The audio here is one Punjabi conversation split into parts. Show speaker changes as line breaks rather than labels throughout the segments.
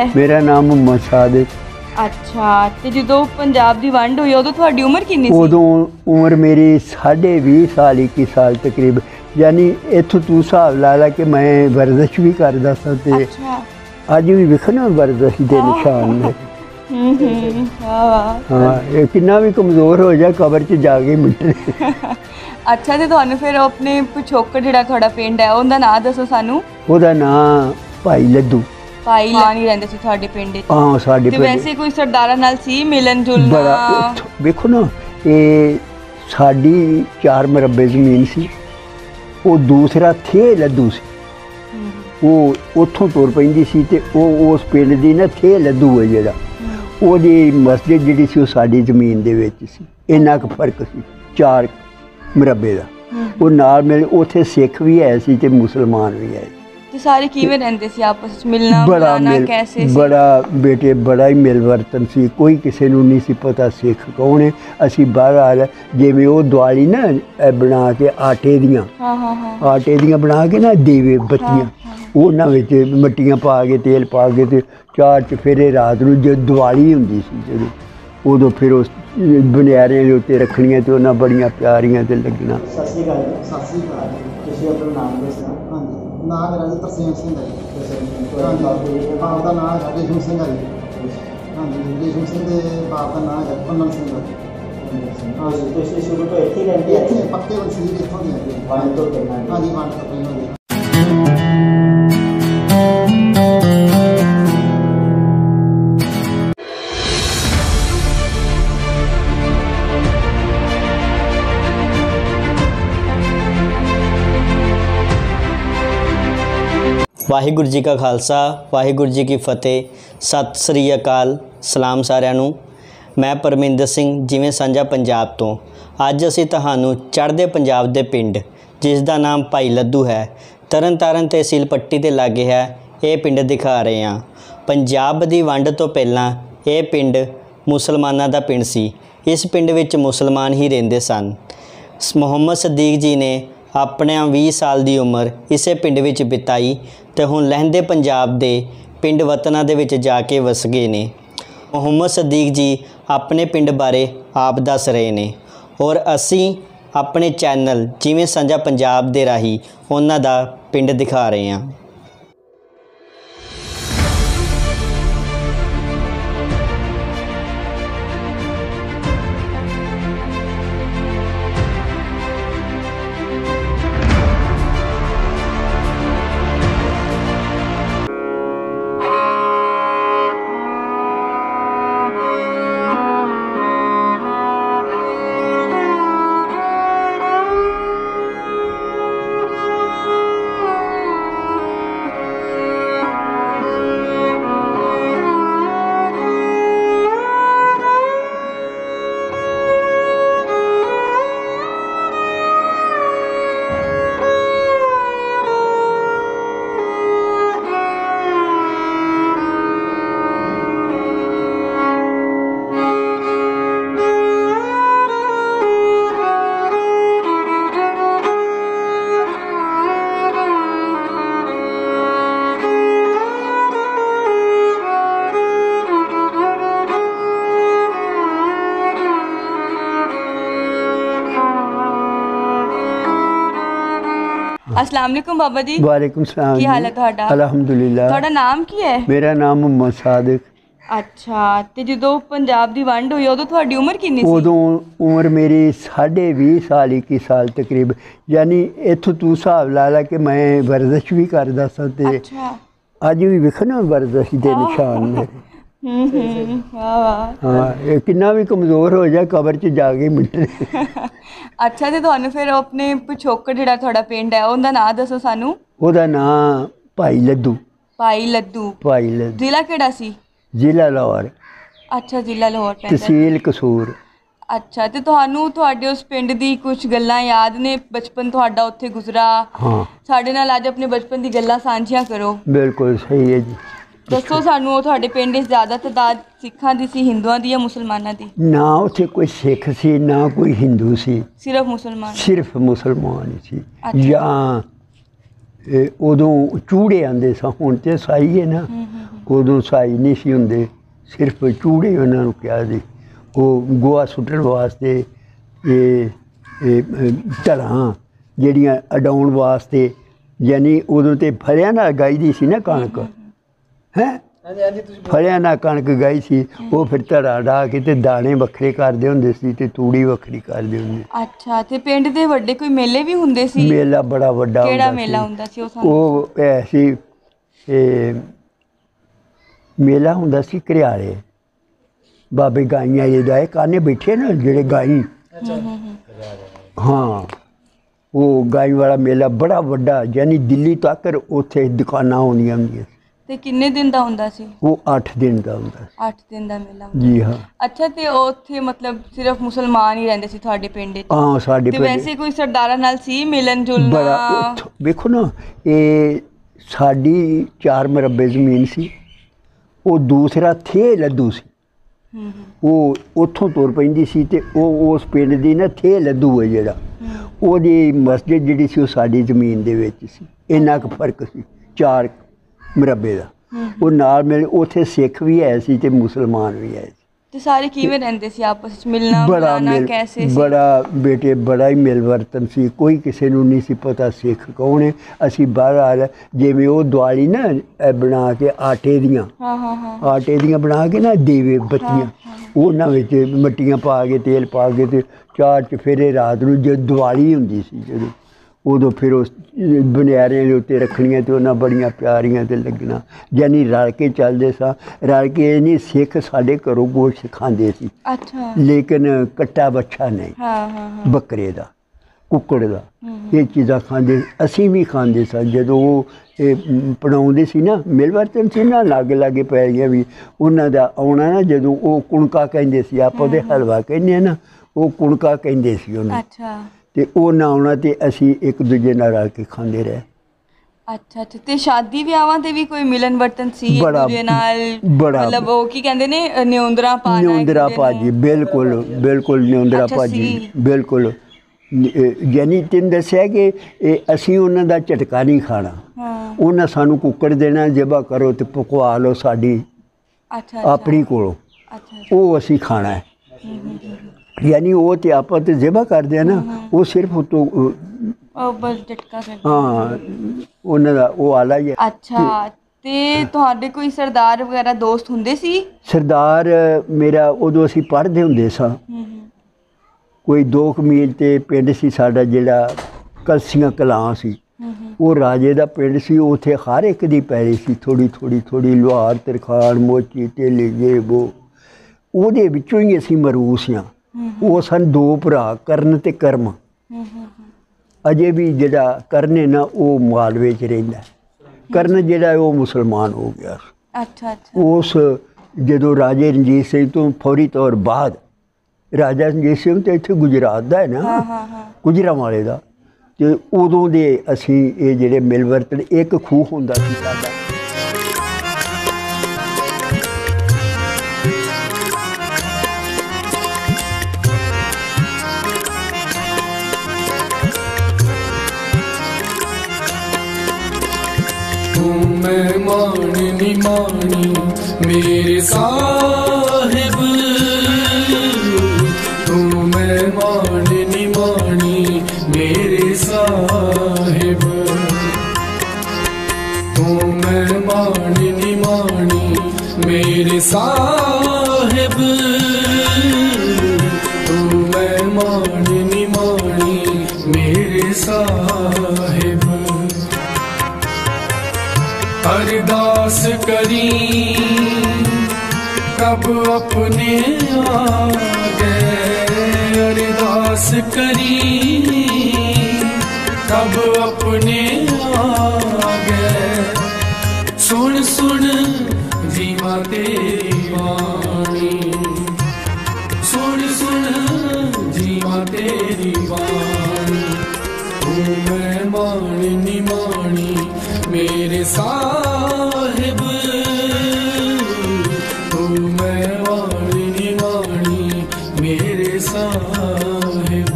है?
मेरा नाम मोहम्मद सादिक।
अच्छा, तो जो पंजाब की वंड हुई उदों तुहाडी उम्र कितनी सी?
उदों उम्र मेरी 20.5 साल 21 साल तकरीब, यानी इत्थों तू हिसाब ला ला कि मैं वर्जिश भी करदा सा ते
अच्छा।
अज भी वेखो ना वर्जिश दे निशान ने। हाँ, कितना भी कमज़ोर हो जाए कबर च जाके मिटने।
अच्छा, तो तुहानू फिर अपने पिछोकड़ जिहड़ा तुहाडा पिंड है उहदा नाम दसो सानू।
ओहदा नाम भाई लद्दू।
भाई नहीं रहंदे सी तुहाडे पिंड च?
हाँ, साडे
ते
पिंड
वैसे कोई सरदारा नाल सी मिलन जुलना?
बड़ा वेखो ना, ये साडी 4 मरबे जमीन सी, वो दूसरा थे लद्दू सी, वो उत्थों तुर पैंदी सी ते उस पिंड दी ना थे लद्दू है जिहड़ा, ओहदी मस्जिद जिहड़ी सी साडी जमीन दे विच सी। इन्ना क फर्क सी 4 मरबे दा। वो नाल मेरे उत्थे सिख भी है सी ते मुसलमान भी है।
ते सारे किवें रहंदे सी आपस विच, मिलना
बड़ा
मिलाना कैसे सी?
बड़ा बेटे बड़ा ही मिलवर्तन सी, कोई किसी नूं नहीं सी पता सिख कौन है। असी बाहर जिवें वो दिवाली ना बना के आटे दियां, आटे दियां बना के ना देवे बत्तियां, उन्हां विच मट्टियां पा के तेल पा के ते 4 चफेरे रात नूं जो दिवाली हुंदी सी जदों, उदों फिर उस बनियारियां दे उत्ते रखणियां ते उन्हां बड़ियां प्यारियां ते लगना।
सत श्री अकाल तुसीं अपना नाम दसना? हाँ जी, नाम मेरा जी तरसेम सिंह है जी। हाँ जी, बाप का नाम है रेशम सिंह है जी। हाँ जी, रेशम सिंह के बाप का नाम है पन्नम सिंह। हाँ जी, तुसीं शुरू तो इत्थे रहंदे? इत्थे पक्के वसील इत्थों दे हैं। वंड तो पहलां? हाँ जी, वंड तो पहलां जी।
वाहिगुरू जी का खालसा, वाहिगुरू जी की फतेह। सत श्री अकाल, सलाम सारिਆਂ ਨੂੰ। मैं परमिंदर सिंह जिवें साझा पंजाब तो अज असीं तुहानूं चढ़दे पंजाब दे पिंड जिस दा नाम भाई लद्दू है, तरन तारण तहसील पट्टी दे लागे है, ये पिंड दिखा रहे हैं। पंजाब दी वंड तो पहलां ये पिंड मुसलमानां दा पिंड सी। इस पिंड विच मुसलमान ही रहिंदे सन। मुहम्मद सदीक जी ने अपने 20 साल की उम्र इसे पिंड विच बिताई ते हुण लਹਿੰਦੇ पंजाब दे पिंड वतना दे विच जाके वस गए ने। मुहम्मद सदीक जी अपने पिंड बारे आप दस रहे ने और असी अपने चैनल जिवें साझा पंजाब दे राही उन्हां दा पिंड दिखा रहे हैं।
अस्सलाम वालेकुम बाबा जी।
वालेकुम सलाम।
की हाल है तुहाडा?
अल्हम्दुलिल्लाह।
तुहाडा नाम की है?
मेरा नाम मोहम्मद सादिक।
अच्छा, तो जो पंजाब की वंड हुई उदों तुहाडी उम्र कितनी सी?
उदों उम्र मेरी 20.5 साल 21 साल तकरीब, यानी इत्थों तू हिसाब ला ला कि मैं वर्जिश भी करदा सा ते अज भी वेखो ना वर्जिश दे निशान ने। हाँ, कितना भी कमज़ोर हो जाए कबर च जाके मिटने।
अच्छा, तो तुहानू फिर अपने पिछोकड़ जिहड़ा तुहाडा पिंड है उहदा नाम दसो सानू।
ओहदा नाम भाई लद्दू।
भाई लद्दू।
भाई लद्दू।
जिला केड़ा सी? जिला
लाहौर।
अच्छा, जिला लाहौर पैंदा।
तहसील कसूर।
अच्छा, तो तुहानू तुहाडे उस पिंड दी कुछ गल्लां याद ने? बचपन तुहाडा उत्थे गुजरा?
हाँ।
साडे नाल अज अपने बचपन दी गल्लां सांझियां करो।
बिल्कुल सही है जी।
दसो सानू तुहाडे पिंड ज़्यादा तादाद सिखां दी सी, हिंदुआं दी या मुसलमानां दी?
ना उत्थे कोई सिख सी ना कोई हिंदू सी,
सिर्फ मुसलमान? सिर्फ
मुसलमान ही सी। या उदों चूड़े आंदे सा, हुण ते साई है ना, ਉਦੋਂ ਸਾਈ ਨਹੀਂ ਸੀ ਹੁੰਦੇ, ਸਿਰਫ ਚੂੜੇ ਉਹਨਾਂ ਨੂੰ ਕਿਹਾ ਸੀ। ਉਹ ਗੋਹਾ ਸੁੱਟਣ ਵਾਸਤੇ ਇਹ ਧਰਾਂ ਜਿਹੜੀਆਂ ਅਡਾਉਣ ਵਾਸਤੇ, ਯਾਨੀ ਉਦੋਂ ਤੇ ਫਲਿਆਂ ਨਾਲ ਗਾਈ ਦੀ ਸੀ ਨਾ ਕਣਕ, ਹੈਂ ਫਲਿਆਂ ਨਾਲ ਕਣਕ ਗਾਈ ਸੀ। ਉਹ ਫਿਰ ਧੜਾ ਡਾ ਕੇ ਤੇ ਦਾਣੇ ਵੱਖਰੇ ਕਰਦੇ ਹੁੰਦੇ ਸੀ ਤੇ ਤੂੜੀ ਵੱਖਰੀ ਕਰਦੇ ਹੁੰਦੇ।
ਅੱਛਾ, ਤੇ ਪਿੰਡ ਦੇ ਵੱਡੇ ਕੋਈ ਮੇਲੇ ਵੀ ਹੁੰਦੇ ਸੀ?
ਮੇਲਾ ਬੜਾ ਵੱਡਾ
ਕਿਹੜਾ
ਹੁੰਦਾ
ਮੇਲਾ
ਸੀ।
ਹੁੰਦਾ ਸੀ? ਉਹ ਸਾਨੂੰ
ਉਹ ਐਸੀ ਮੇਲਾ ਹੁੰਦਾ ਸੀ ਘਰਿਆਲੇ, ਬਾਬੇ ਗਾਈਆਂ ਜਿਹਦਾ ਇਹ ਕਾਨੇ ਬੈਠੇ ਨਾ ਜਿਹੜੇ ਗਾਈ, ਹਾਂ ਉਹ ਗਾਈ ਵਾਲਾ ਮੇਲਾ ਬੜਾ ਵੱਡਾ, ਯਾਨੀ ਦਿੱਲੀ ਤੱਕ ਉੱਥੇ ਦੁਕਾਨਾਂ ਆਉਂਦੀਆਂ ਹੁੰਦੀਆਂ।
ਤੇ ਕਿੰਨੇ ਦਿਨ ਦਾ ਹੁੰਦਾ ਸੀ?
ਉਹ 8 ਦਿਨ ਦਾ ਹੁੰਦਾ ਸੀ।
8 ਦਿਨ ਦਾ ਮੇਲਾ ਹੁੰਦਾ?
ਜੀ ਹਾਂ।
ਅੱਛਾ, ਤੇ ਉੱਥੇ ਮਤਲਬ ਸਿਰਫ ਮੁਸਲਮਾਨ ਹੀ ਰਹਿੰਦੇ ਸੀ ਤੁਹਾਡੇ ਪਿੰਡ 'ਚ?
ਹਾਂ ਸਾਡੇ
ਤੇ
ਪਿੰਡ
ਵੈਸੇ ਕੋਈ ਸਰਦਾਰਾਂ ਨਾਲ ਸੀ ਮਿਲਣ ਜੁਲਣਾ?
ਬੜਾ ਵੇਖੋ ਨਾ, ਇਹ ਸਾਡੀ 4 ਮਰਬੇ ਜ਼ਮੀਨ ਸੀ, ਉਹ ਦੂਸਰਾ ਥੇ ਲੱਦੂ ਸੀ। ਉਹ ਉੱਥੋਂ ਤੁਰ ਪੈਂਦੀ ਸੀ ਤੇ ਉਹ ਉਸ ਪਿੰਡ ਦੀ ਨਾ ਥੇ ਲੱਦੂ ਹੈ ਜਿਹੜਾ, ਉਹਦੀ ਮਸਜਿਦ ਜਿਹੜੀ ਸੀ ਉਹ ਸਾਡੀ ਜ਼ਮੀਨ ਦੇ ਵਿੱਚ ਸੀ। ਇੰਨਾ ਕੁ ਫਰਕ ਸੀ 4 ਮਰਬੇ ਦਾ। ਉਹ ਨਾਲ ਮਿਲ ਉੱਥੇ ਸਿੱਖ ਵੀ ਹੈ ਸੀ ਤੇ ਮੁਸਲਮਾਨ ਵੀ ਹੈ ਸੀ।
ਤੇ ਸਾਰੇ ਕਿਵੇਂ ਰਹਿੰਦੇ ਸੀ ਆਪਸ ਵਿੱਚ? ਮਿਲਣਾ
ਬੜਾ
ਮਿਲਾਣਾ ਕੈਸੇ ਸੀ?
ਬੜਾ ਬੇਟੇ ਬੜਾ ਹੀ ਮਿਲਵਰਤਨ ਸੀ। ਕੋਈ ਕਿਸੇ ਨੂੰ ਨਹੀਂ ਸੀ ਪਤਾ ਸਿੱਖ ਕੌਣ ਹੈ। ਅਸੀਂ ਬਾਹਰ ਜਿਵੇਂ ਉਹ ਦਿਵਾਲੀ ਨਾ ਬਣਾ ਕੇ ਆਟੇ ਦੀਆਂ, ਆਟੇ ਦੀਆਂ ਬਣਾ ਕੇ ਨਾ ਦੇਵੇ ਬੱਤੀਆਂ, ਉਹਨਾਂ ਵਿੱਚ ਮੱਟੀਆਂ ਪਾ ਕੇ ਤੇਲ ਪਾ ਕੇ ਤੇ 4 ਚੁਫੇਰੇ ਰਾਤ ਨੂੰ ਜਦ ਦਿਵਾਲੀ ਹੁੰਦੀ ਸੀ ਜਦੋਂ, ਉਦੋਂ ਫਿਰ ਉਸ ਬਨਿਆਰਿਆਂ ਦੇ ਉੱਤੇ ਰੱਖਣੀਆਂ ਤੇ ਉਹਨਾਂ ਬੜੀਆਂ ਪਿਆਰੀਆਂ ਤੇ ਲੱਗਣਾ। ਯਾਨੀ ਰਲ ਕੇ ਚੱਲਦੇ ਸਾਂ। ਰਲ ਕੇ ਨਹੀਂ, ਸਿੱਖ ਸਾਡੇ ਘਰੋਂ ਗੋਸ਼ਤ ਖਾਂਦੇ ਸੀ।
ਅੱਛਾ।
ਲੇਕਿਨ ਕੱਟਾ ਬੱਛਾ ਨਹੀਂ, ਬੱਕਰੇ ਦਾ, ਕੁੱਕੜ ਦਾ, ਇਹ ਚੀਜ਼ਾਂ ਖਾਂਦੇ। ਅਸੀਂ ਵੀ ਖਾਂਦੇ ਸਾਂ। ਜਦੋਂ ਉਹ ਪੜਾਉਂਦੇ ਸੀ ਨਾ, ਮਿਲਵਰਤਨ ਸੀ ਨਾ, ਲਾਗੇ ਲਾਗੇ ਪੈ ਗਈਆਂ ਵੀ ਉਹਨਾਂ ਦਾ ਆਉਣਾ ਨਾ, ਜਦੋਂ ਉਹ ਕੁਣਕਾ ਕਹਿੰਦੇ ਸੀ, ਆਪਾਂ ਉਹਦੇ ਹਲਵਾ ਕਹਿੰਦੇ ਹਾਂ ਨਾ, ਉਹ ਕੁਣਕਾ ਕਹਿੰਦੇ ਸੀ ਉਹਨੂੰ।
ਅੱਛਾ।
ਤੇ ਉਹ ਨਾ ਆਉਣਾ ਤੇ ਅਸੀਂ ਇੱਕ ਦੂਜੇ ਨਾਲ ਰਲ ਕੇ ਖਾਂਦੇ ਰਹੇ।
ਅੱਛਾ ਅੱਛਾ। ਤੇ ਸ਼ਾਦੀ ਵਿਆਹਾਂ ਤੇ ਵੀ ਕੋਈ ਮਿਲਨ ਵਰਤਨ ਸੀ ਇੱਕ ਦੂਜੇ ਨਾਲ?
ਬੜਾ
ਮਤਲਬ ਉਹ ਕੀ ਕਹਿੰਦੇ ਨੇ, ਨਿਉਂਦਰਾ ਪਾਣਾ?
ਨਿਉਂਦਰਾ ਭਾਜੀ, ਬਿਲਕੁਲ ਬਿਲਕੁਲ ਨਿਉਂਦਰਾ ਭਾਜੀ, ਬਿਲਕੁਲ। ਯਾਨੀ ਤੈਨੂੰ ਦੱਸਿਆ ਕਿ ਅਸੀਂ ਉਹਨਾਂ ਦਾ ਝਟਕਾ ਨਹੀਂ ਖਾਣਾ। ਉਹਨਾਂ ਸਾਨੂੰ ਕੁੱਕੜ ਦੇਣਾ, ਜਬਾ ਕਰੋ ਤੇ ਪਕਵਾ ਲਓ ਸਾਡੀ ਆਪਣੀ ਕੋਲੋਂ, ਉਹ ਅਸੀਂ ਖਾਣਾ ਹੈ। ਯਾਨੀ ਉਹ ਤੇ ਆਪਾਂ ਤੇ ਜ਼ਬਾ ਕਰਦੇ ਆ ਨਾ, ਉਹ ਸਿਰਫ ਉਤੋਂ
ਬਸ ਝਟਕਾ ਕਰਦੇ।
ਹਾਂ, ਉਹਨਾਂ ਦਾ ਉਹ ਆਲਾ ਹੀ ਹੈ।
ਅੱਛਾ। ਤੇ ਤੁਹਾਡੇ ਕੋਈ ਸਰਦਾਰ ਵਗੈਰਾ ਦੋਸਤ ਹੁੰਦੇ ਸੀ? ਸਰਦਾਰ
ਮੇਰਾ ਉਦੋਂ ਅਸੀਂ ਪੜ੍ਹਦੇ ਹੁੰਦੇ ਸਾਂ, ਕੋਈ 2 ਮੀਲ ਤੇ ਪਿੰਡ ਸੀ ਸਾਡਾ ਜਿਹੜਾ ਕਲਸੀਆਂ ਕਲਾਂ ਸੀ। ਉਹ ਰਾਜੇ ਦਾ ਪਿੰਡ ਸੀ। ਉੱਥੇ ਹਰ ਇੱਕ ਦੀ ਪੈਲੀ ਸੀ, ਥੋੜ੍ਹੀ ਥੋੜ੍ਹੀ ਥੋੜ੍ਹੀ, ਲੁਹਾਰ, ਤਰਖਾਣ, ਮੋਚੀ, ਤੇਲੇ, ਜੇ ਵੋ। ਉਹਦੇ ਵਿੱਚੋਂ ਹੀ ਅਸੀਂ ਮਰੂਸ ਹਾਂ। ਉਹ ਸਨ 2 ਭਰਾ, ਕਰਨ ਤੇ ਕਰਮ। ਅਜੇ ਵੀ ਜਿਹੜਾ ਕਰਨ ਹੈ ਨਾ, ਉਹ ਮਾਲਵੇ 'ਚ ਰਹਿੰਦਾ। ਕਰਨ ਜਿਹੜਾ ਉਹ ਮੁਸਲਮਾਨ ਹੋ ਗਿਆ।
ਅੱਛਾ ਅੱਛਾ।
ਉਸ ਜਦੋਂ ਰਾਜੇ ਰਣਜੀਤ ਸਿੰਘ ਤੋਂ ਫੌਰੀ ਤੌਰ ਬਾਅਦ, ਰਾਜਾ ਰਣਜੀਤ ਸਿੰਘ ਤਾਂ ਇੱਥੇ ਗੁਜਰਾਤ ਦਾ ਹੈ ਨਾ, ਗੁਜਰਾਂਵਾਲੇ ਦਾ, ਤੇ ਉਦੋਂ ਦੇ ਅਸੀਂ ਇਹ ਜਿਹੜੇ ਮਿਲਵਰਤਨ, ਇੱਕ ਖੂਹ ਹੁੰਦਾ ਸੀ ਸਾਡਾ।
मैं मानी मानी मेरे साहिब, तू मैं मानी मानी मेरे साहिब, तू मैं मानी मानी मेरे साहिब, तू मैं मानी मानी मेरे साहिब। अरदास करी कब अपने आ गए, अरदास करी कब अपने आ गए। सुन सुन जीवा तेरी वाणी, सुन सुन जीवा तेरी वाणी। तू मैं मानी मानी मेरे साहिब, तू मैं वाणी वाणी मेरे साहिब।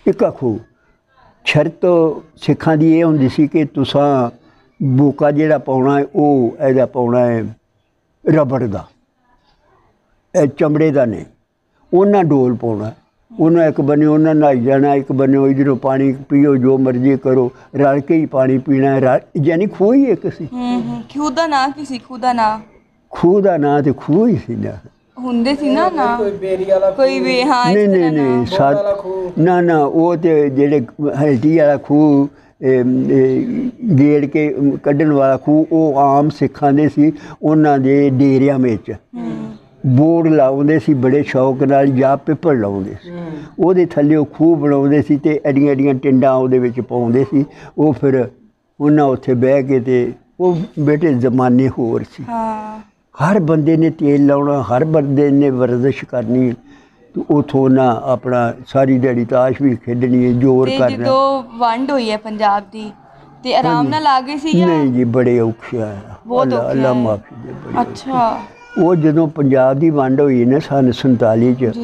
ਇੱਕਾ ਖੂਹ। ਸ਼ਰਤ ਸਿੱਖਾਂ ਦੀ ਇਹ ਹੁੰਦੀ ਸੀ ਕਿ ਤੁਸਾਂ ਬੋਕਾ ਜਿਹੜਾ ਪਾਉਣਾ ਹੈ ਉਹ ਇਹਦਾ ਪਾਉਣਾ ਹੈ ਰਬੜ ਦਾ, ਇਹ ਚਮੜੇ ਦਾ ਨਹੀਂ। ਉਹਨਾਂ ਡੋਲ ਪਾਉਣਾ, ਉਹਨਾਂ ਇੱਕ ਬੰਨੇ ਉਹਨਾਂ ਨਹਾਈ ਜਾਣਾ, ਇੱਕ ਬੰਨੇ ਇੱਧਰੋਂ ਪਾਣੀ ਪੀਓ, ਜੋ ਮਰਜ਼ੀ ਕਰੋ, ਰਲ ਕੇ ਹੀ ਪਾਣੀ ਪੀਣਾ। ਯਾਨੀ ਖੂਹ ਹੀ ਇੱਕ ਸੀ।
ਖੂਹ ਦਾ ਨਾਂ ਕੀ ਸੀ? ਖੂਹ ਦਾ ਨਾਂ
ਤੇ ਖੂਹ ਹੀ ਸੀ ਨਾ,
ਹੁੰਦੇ ਸੀ ਨਾ ਕੋਈ ਵੀ। ਹਾਂ
ਨਹੀਂ ਨਾ ਉਹ ਤੇ ਜਿਹੜੇ ਹਲਟੀ ਵਾਲਾ ਖੂਹ ਗੇੜ ਕੇ ਕੱਢਣ ਵਾਲਾ ਖੂਹ ਉਹ ਆਮ ਸਿੱਖਾਂ ਦੇ ਸੀ। ਉਹਨਾਂ ਦੇ ਡੇਰਿਆਂ ਵਿੱਚ ਬੋਰਡ ਲਾਉਂਦੇ ਸੀ ਬੜੇ ਸ਼ੌਕ ਨਾਲ, ਜਾਂ ਪਿੱਪਲ ਲਾਉਂਦੇ ਸੀ, ਉਹਦੇ ਥੱਲੇ ਉਹ ਖੂਹ ਬਣਾਉਂਦੇ ਸੀ ਤੇ ਐਡੀਆਂ ਐਡੀਆਂ ਟਿੰਡਾਂ ਉਹਦੇ ਵਿੱਚ ਪਾਉਂਦੇ ਸੀ। ਉਹ ਫਿਰ ਉਹਨਾਂ ਉੱਥੇ ਬਹਿ ਕੇ ਤੇ ਉਹ ਬੇਟੇ ਜ਼ਮਾਨੇ ਹੋਰ ਸੀ। ਹਰ ਬੰਦੇ ਨੇ ਤੇਲ ਲਾਉਣਾ, ਹਰ ਬੰਦੇ ਨੇ ਵਰਜ਼ਿਸ਼ ਕਰਨੀ, ਤੇ ਉੱਥੋਂ ਨਾ ਆਪਣਾ ਸਾਰੀ ਦਿਹਾੜੀ ਤਾਸ਼ ਵੀ ਖੇਡਣੀ ਹੈ, ਜ਼ੋਰ ਕਰਨਾ।
ਜਦੋਂ ਵੰਡ ਹੋਈ ਹੈ ਪੰਜਾਬ ਦੀ ਤੇ ਆਰਾਮ ਨਾਲ ਆ ਗਏ ਸੀ?
ਨਹੀਂ ਜੀ, ਬੜੇ ਔਖੇ ਆ, ਅੱਲਾ ਮਾਫੀ ਦੇ।
ਅੱਛਾ।
ਉਹ ਜਦੋਂ ਪੰਜਾਬ ਦੀ ਵੰਡ ਹੋਈ ਨਾ ਸੰਨ 47 ਚ,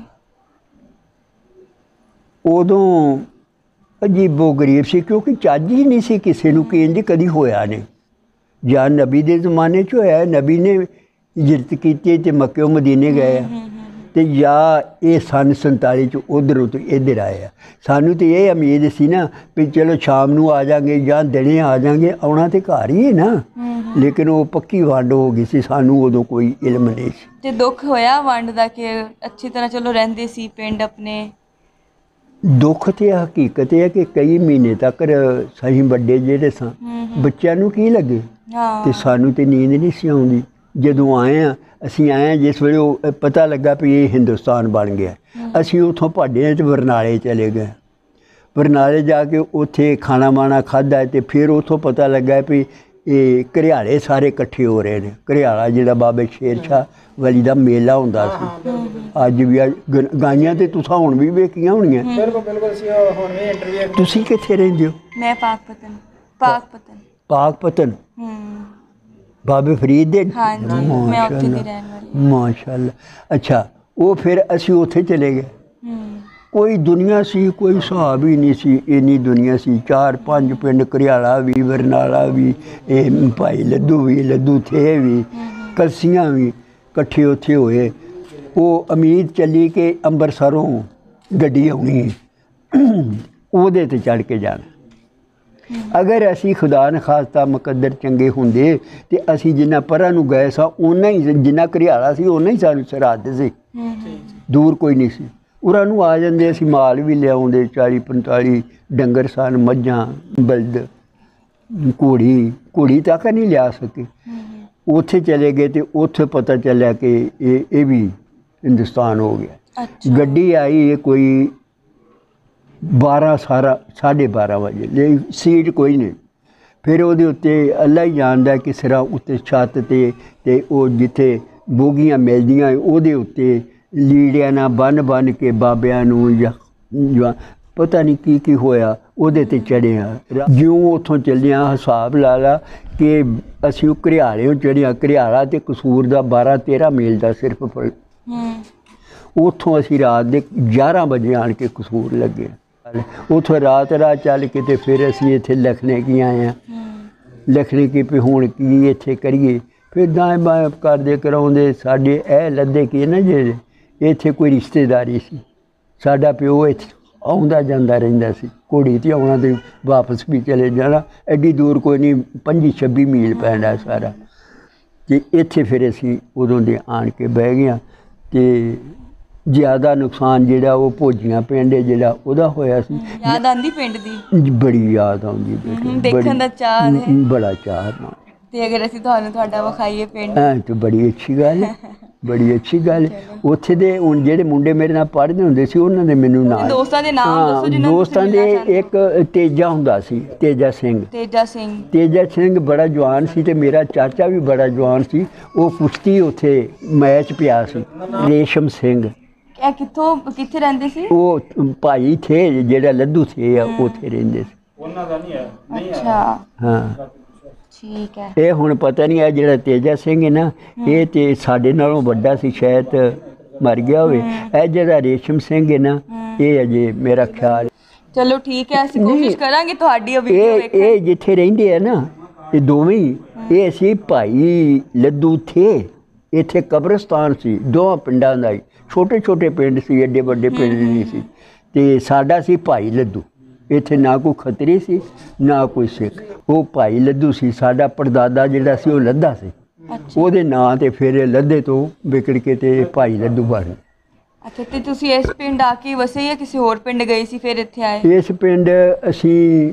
ਉਦੋਂ ਅਜੀਬੋ ਗਰੀਬ ਸੀ, ਕਿਉਂਕਿ ਚੱਜ ਹੀ ਨਹੀਂ ਸੀ ਕਿਸੇ ਨੂੰ ਕਿ ਇੰਝ ਕਦੀ ਹੋਇਆ ਨਹੀਂ। ਜਾਂ ਨਬੀ ਦੇ ਜ਼ਮਾਨੇ 'ਚ ਹੋਇਆ, ਨਬੀ ਨੇ ਹਿਜਰਤ ਕੀਤੀ ਤੇ ਮੱਕੇ ਮਦੀਨੇ ਗਏ ਆ, ਤੇ ਜਾਂ ਇਹ ਸੰਨ 47 ਚ ਉੱਧਰੋਂ ਤੋਂ ਇੱਧਰ ਆਏ ਆ। ਸਾਨੂੰ ਤਾਂ ਇਹ ਉਮੀਦ ਸੀ ਨਾ ਵੀ ਚਲੋ ਸ਼ਾਮ ਨੂੰ ਆ ਜਾਵਾਂਗੇ ਜਾਂ ਦਿਨੇ ਆ ਜਾਵਾਂਗੇ, ਆਉਣਾ ਤੇ ਘਰ ਹੀ ਹੈ ਨਾ। ਲੇਕਿਨ ਉਹ ਪੱਕੀ ਵੰਡ ਹੋ ਗਈ ਸੀ, ਸਾਨੂੰ ਉਦੋਂ ਕੋਈ ਇਲਮ ਨਹੀਂ ਸੀ।
ਤੇ ਦੁੱਖ ਹੋਇਆ ਵੰਡ ਦਾ ਕਿ ਅੱਛੀ ਤਰ੍ਹਾਂ ਚਲੋ ਰਹਿੰਦੇ ਸੀ ਪਿੰਡ ਆਪਣੇ?
ਦੁੱਖ ਤੇ ਹਕੀਕਤ ਹੈ ਕਿ ਕਈ ਮਹੀਨੇ ਤੱਕ ਸਹੀ ਵੱਡੇ ਜਿਹੜੇ ਸਾਂ, ਬੱਚਿਆਂ ਨੂੰ ਕੀ ਲੱਗੇ, ਤੇ ਸਾਨੂੰ ਤੇ ਨੀਂਦ ਨਹੀਂ ਸੀ ਆਉਂਦੀ। ਜਦੋਂ ਆਏ ਆ ਅਸੀਂ ਆਏ ਜਿਸ ਵੇਲੇ ਉਹ ਪਤਾ ਲੱਗਾ ਵੀ ਇਹ ਹਿੰਦੁਸਤਾਨ ਬਣ ਗਿਆ, ਅਸੀਂ ਉੱਥੋਂ ਭੱਡੇ ਤੇ ਬਰਨਾਲੇ ਚਲੇ ਗਏ। ਬਰਨਾਲੇ ਜਾ ਕੇ ਉੱਥੇ ਖਾਣਾ ਮਾਣਾ ਖਾਧਾ ਤੇ ਫਿਰ ਉੱਥੋਂ ਪਤਾ ਲੱਗਾ ਵੀ ਇਹ ਘਰਿਆਲੇ ਸਾਰੇ ਇਕੱਠੇ ਹੋ ਰਹੇ ਨੇ। ਘਰਿਆਲਾ ਜਿਹੜਾ ਬਾਬੇ ਸ਼ੇਰ ਸ਼ਾਹ ਵਲੀ ਦਾ ਮੇਲਾ ਹੁੰਦਾ ਸੀ, ਅੱਜ ਵੀ ਗਾਈਆਂ ਤੇ ਤੁਸੀਂ ਹੁਣ ਵੀ ਵੇਖੀਆਂ ਹੋਣੀਆਂ। ਤੁਸੀਂ ਕਿੱਥੇ ਰਹਿੰਦੇ ਹੋ?
ਮੈਂ
ਪਾਕਪਤਨ ਬਾਬੇ ਫਰੀਦ ਦੇ?
ਹਾਂਜੀ, ਮੈਂ ਉੱਥੇ ਦੀ ਰਹਿਣ ਵਾਲੀ।
ਮਾਸ਼ਾਅੱਲਾ। ਅੱਛਾ, ਉਹ ਫਿਰ ਅਸੀਂ ਉੱਥੇ ਚਲੇ ਗਏ। ਕੋਈ ਦੁਨੀਆ ਸੀ, ਕੋਈ ਹਿਸਾਬ ਹੀ ਨਹੀਂ ਸੀ, ਇੰਨੀ ਦੁਨੀਆ ਸੀ। 4-5 ਪਿੰਡ, ਘਰਿਆਲਾ ਵੀ, ਬਰਨਾਲਾ ਵੀ, ਇਹ ਭਾਈ ਲੱਧੂ ਵੀ, ਲੱਧੂ ਥੇ ਵੀ, ਕਲਸੀਆਂ ਵੀ ਇਕੱਠੇ ਉੱਥੇ ਹੋਏ। ਉਹ ਉਮੀਦ ਚੱਲੀ ਕਿ ਅੰਬਰਸਰੋਂ ਗੱਡੀ ਆਉਣੀ ਹੈ, ਉਹਦੇ 'ਤੇ ਚੜ੍ਹ ਕੇ ਜਾਣਾ। ਅਗਰ ਅਸੀਂ ਖੁਦਾ ਨਖਾਸਤਾ ਮੁਕੱਦਰ ਚੰਗੇ ਹੁੰਦੇ ਤੇ ਅਸੀਂ ਜਿੰਨਾ ਪਰਾਂ ਨੂੰ ਗਏ ਸਾਂ ਉਹਨਾਂ ਹੀ, ਜਿੰਨਾ ਘਰਿਆਲਾ ਸੀ ਉਹਨਾਂ ਹੀ ਸਾਨੂੰ ਸਰਹੱਦ ਸੀ, ਦੂਰ ਕੋਈ ਨਹੀਂ ਸੀ। ਉਰਾਂ ਨੂੰ ਆ ਜਾਂਦੇ, ਅਸੀਂ ਮਾਲ ਵੀ ਲਿਆਉਂਦੇ, 40-45 ਡੰਗਰ ਸਨ, ਮੱਝਾਂ, ਬਲਦ, ਘੋੜੀ ਤੱਕ ਨਹੀਂ ਲਿਆ ਸਕੇ। ਉੱਥੇ ਚਲੇ ਗਏ ਤੇ ਉੱਥੇ ਪਤਾ ਚੱਲਿਆ ਕਿ ਇਹ ਵੀ ਹਿੰਦੁਸਤਾਨ ਹੋ ਗਿਆ। ਗੱਡੀ ਆਈ ਇਹ ਕੋਈ 12:30 ਵਜੇ, ਸੀਟ ਕੋਈ ਨਹੀਂ। ਫਿਰ ਉਹਦੇ ਉੱਤੇ ਅੱਲਾ ਹੀ ਜਾਣਦਾ ਕਿਸ ਤਰ੍ਹਾਂ ਉੱਤੇ ਛੱਤ ਤੇ ਉਹ ਜਿੱਥੇ ਬੋਗੀਆਂ ਮਿਲਦੀਆਂ ਉਹਦੇ ਉੱਤੇ ਲੀੜਿਆਂ ਨਾਲ ਬੰਨ੍ਹ ਕੇ ਬਾਬਿਆਂ ਨੂੰ ਜਾਂ ਪਤਾ ਨਹੀਂ ਕੀ ਹੋਇਆ ਉਹਦੇ 'ਤੇ ਚੜ੍ਹਿਆ। ਜਿਉਂ ਉੱਥੋਂ ਚੱਲਿਆ, ਹਿਸਾਬ ਲਾ ਲਾ ਕਿ ਅਸੀਂ ਉਹ ਘਰਿਆਲਿਓਂ ਚੜ੍ਹਿਆ। ਘਰਿਆਲਾ ਤੇ ਕਸੂਰ ਦਾ 12-13 ਮੀਲ ਦਾ ਸਿਰਫ ਫਰਕ। ਉੱਥੋਂ ਅਸੀਂ ਰਾਤ ਦੇ 11 ਵਜੇ ਆਣ ਕੇ ਕਸੂਰ ਲੱਗੇ। ਉੱਥੋਂ ਰਾਤ ਚੱਲ ਕੇ ਤੇ ਫਿਰ ਅਸੀਂ ਇੱਥੇ ਲਖਨੇ ਕੀ ਆਏ ਹਾਂ। ਲਖਨੇ ਕੀ ਵੀ ਹੁਣ ਕੀ ਇੱਥੇ ਕਰੀਏ। ਫਿਰ ਦਾएं बाएं ਕਰਦੇ ਕਰਾਉਂਦੇ ਸਾਡੇ ਇਹ ਲੱਦੇ ਕੀ ਨਾ ਜਿਹੜੇ ਇੱਥੇ ਕੋਈ ਰਿਸ਼ਤੇਦਾਰੀ ਸੀ। ਸਾਡਾ ਪਿਓ ਇੱਥੇ ਆਉਂਦਾ ਜਾਂਦਾ ਰਹਿੰਦਾ ਸੀ, ਘੋੜੀ 'ਤੇ ਆਉਣਾ ਤੇ ਵਾਪਸ ਵੀ ਚਲੇ ਜਾਣਾ। ਐਡੀ ਦੂਰ ਕੋਈ ਨਹੀਂ, 25-26 ਮੀਲ ਪੈਂਦਾ ਸਾਰਾ। ਅਤੇ ਇੱਥੇ ਫਿਰ ਅਸੀਂ ਉਦੋਂ ਦੇ ਆਣ ਕੇ ਬਹਿ ਗਏ। ਅਤੇ ਜ਼ਿਆਦਾ ਨੁਕਸਾਨ ਜਿਹੜਾ ਉਹ ਭੋਜੀਆਂ ਪਿੰਡ ਜਿਹੜਾ ਉਹਦਾ ਹੋਇਆ ਸੀ।
ਯਾਦ ਆਉਂਦੀ ਪਿੰਡ ਦੀ? ਬੜੀ
ਯਾਦ ਆਉਂਦੀ ਬੇਟੇ,
ਦੇਖਣ ਦਾ ਚਾਅ ਹੈ,
ਬੜਾ ਚਾਅ ਨਾਲ।
ਤੇ ਅਗਰ ਅਸੀਂ ਤੁਹਾਨੂੰ ਤੁਹਾਡਾ ਵਿਖਾਈਏ ਪਿੰਡ?
ਤਾਂ ਬੜੀ ਅੱਛੀ ਗੱਲ ਹੈ, ਬੜੀ ਅੱਛੀ ਗੱਲ ਹੈ। ਉੱਥੇ ਦੇ ਹੁਣ ਜਿਹੜੇ ਮੁੰਡੇ ਮੇਰੇ ਨਾਲ ਪੜ੍ਹਦੇ ਹੁੰਦੇ ਸੀ ਉਹਨਾਂ ਦੇ ਮੈਨੂੰ ਨਾਮ,
ਦੋਸਤਾਂ ਦੇ ਨਾਮ ਦੱਸੋ ਜਿਹਨਾਂ ਨੂੰ
ਦੋਸਤਾਂ ਦੇ ਇੱਕ ਤੇਜਾ ਹੁੰਦਾ ਸੀ, ਤੇਜਾ ਸਿੰਘ ਬੜਾ ਜਵਾਨ ਸੀ ਤੇ ਮੇਰਾ ਚਾਚਾ ਵੀ ਬੜਾ ਜਵਾਨ ਸੀ। ਉਹ ਕੁਸ਼ਤੀ ਉੱਥੇ ਮੈਚ ਪਿਆ ਸੀ। ਰੇਸ਼ਮ ਸਿੰਘ
ਕਿੱਥੇ ਰਹਿੰਦੇ ਸੀ?
ਉਹ ਭਾਈ ਥੇ ਜਿਹੜਾ ਲੱਧੂ ਥੇ ਆ ਉੱਥੇ ਰਹਿੰਦੇ ਸੀ।
ਉਹਨਾਂ ਦਾ ਨਹੀਂ ਹੈ।
ਅੱਛਾ,
ਹਾਂ
ਠੀਕ ਹੈ।
ਇਹ ਹੁਣ ਪਤਾ ਨਹੀਂ ਹੈ ਜਿਹੜਾ ਤੇਜਾ ਸਿੰਘ ਹੈ ਨਾ, ਇਹ ਤੇ ਸਾਡੇ ਨਾਲੋਂ ਵੱਡਾ ਸੀ, ਸ਼ਾਇਦ ਮਰ ਗਿਆ ਹੋਵੇ। ਇਹ ਜਿਹੜਾ ਰੇਸ਼ਮ ਸਿੰਘ ਹੈ ਨਾ, ਇਹ ਅਜੇ ਮੇਰਾ ਖਿਆਲ
ਚਲੋ ਠੀਕ ਹੈ, ਅਸੀਂ ਕੋਸ਼ਿਸ਼ ਕਰਾਂਗੇ ਤੁਹਾਡੀ ਉਹ ਵੀਡੀਓ
ਇਹ
ਵੇਖਣ।
ਇਹ ਜਿੱਥੇ ਰਹਿੰਦੇ ਆ ਨਾ ਇਹ ਦੋਵੇਂ ਹੀ, ਇਹ ਅਸੀਂ ਭਾਈ ਲੱਦੂ ਥੇ। ਇੱਥੇ ਕਬਰਸਤਾਨ ਸੀ ਦੋਵਾਂ ਪਿੰਡਾਂ ਦਾ ਹੀ, ਛੋਟੇ ਛੋਟੇ ਪਿੰਡ ਸੀ, ਐਡੇ ਵੱਡੇ ਪਿੰਡ ਨਹੀਂ ਸੀ। ਤੇ ਸਾਡਾ ਸੀ ਭਾਈ ਲੱਦੂ। ਇੱਥੇ ਨਾ ਕੋਈ ਖੱਤਰੀ ਸੀ ਨਾ ਕੋਈ ਸਿੱਖ, ਉਹ ਭਾਈ ਲੱਦੂ ਸੀ। ਸਾਡਾ ਪੜਦਾਦਾ ਜਿਹੜਾ ਸੀ ਉਹ ਲੱਦਾ ਸੀ, ਉਹਦੇ ਨਾਂ ਤੇ ਫਿਰ ਲੱਦੇ ਤੋਂ ਵਿਕੜ ਕੇ ਤੇ ਭਾਈ ਲੱਦੂ ਬਣ ਗਏ।
ਅੱਛਾ, ਤੇ ਤੁਸੀਂ ਇਸ ਪਿੰਡ ਆ ਕੇ ਵਸੇ ਜਾਂ ਕਿਸੇ ਹੋਰ ਪਿੰਡ ਗਏ ਸੀ ਫਿਰ ਇੱਥੇ ਆਏ?
ਇਸ ਪਿੰਡ ਅਸੀਂ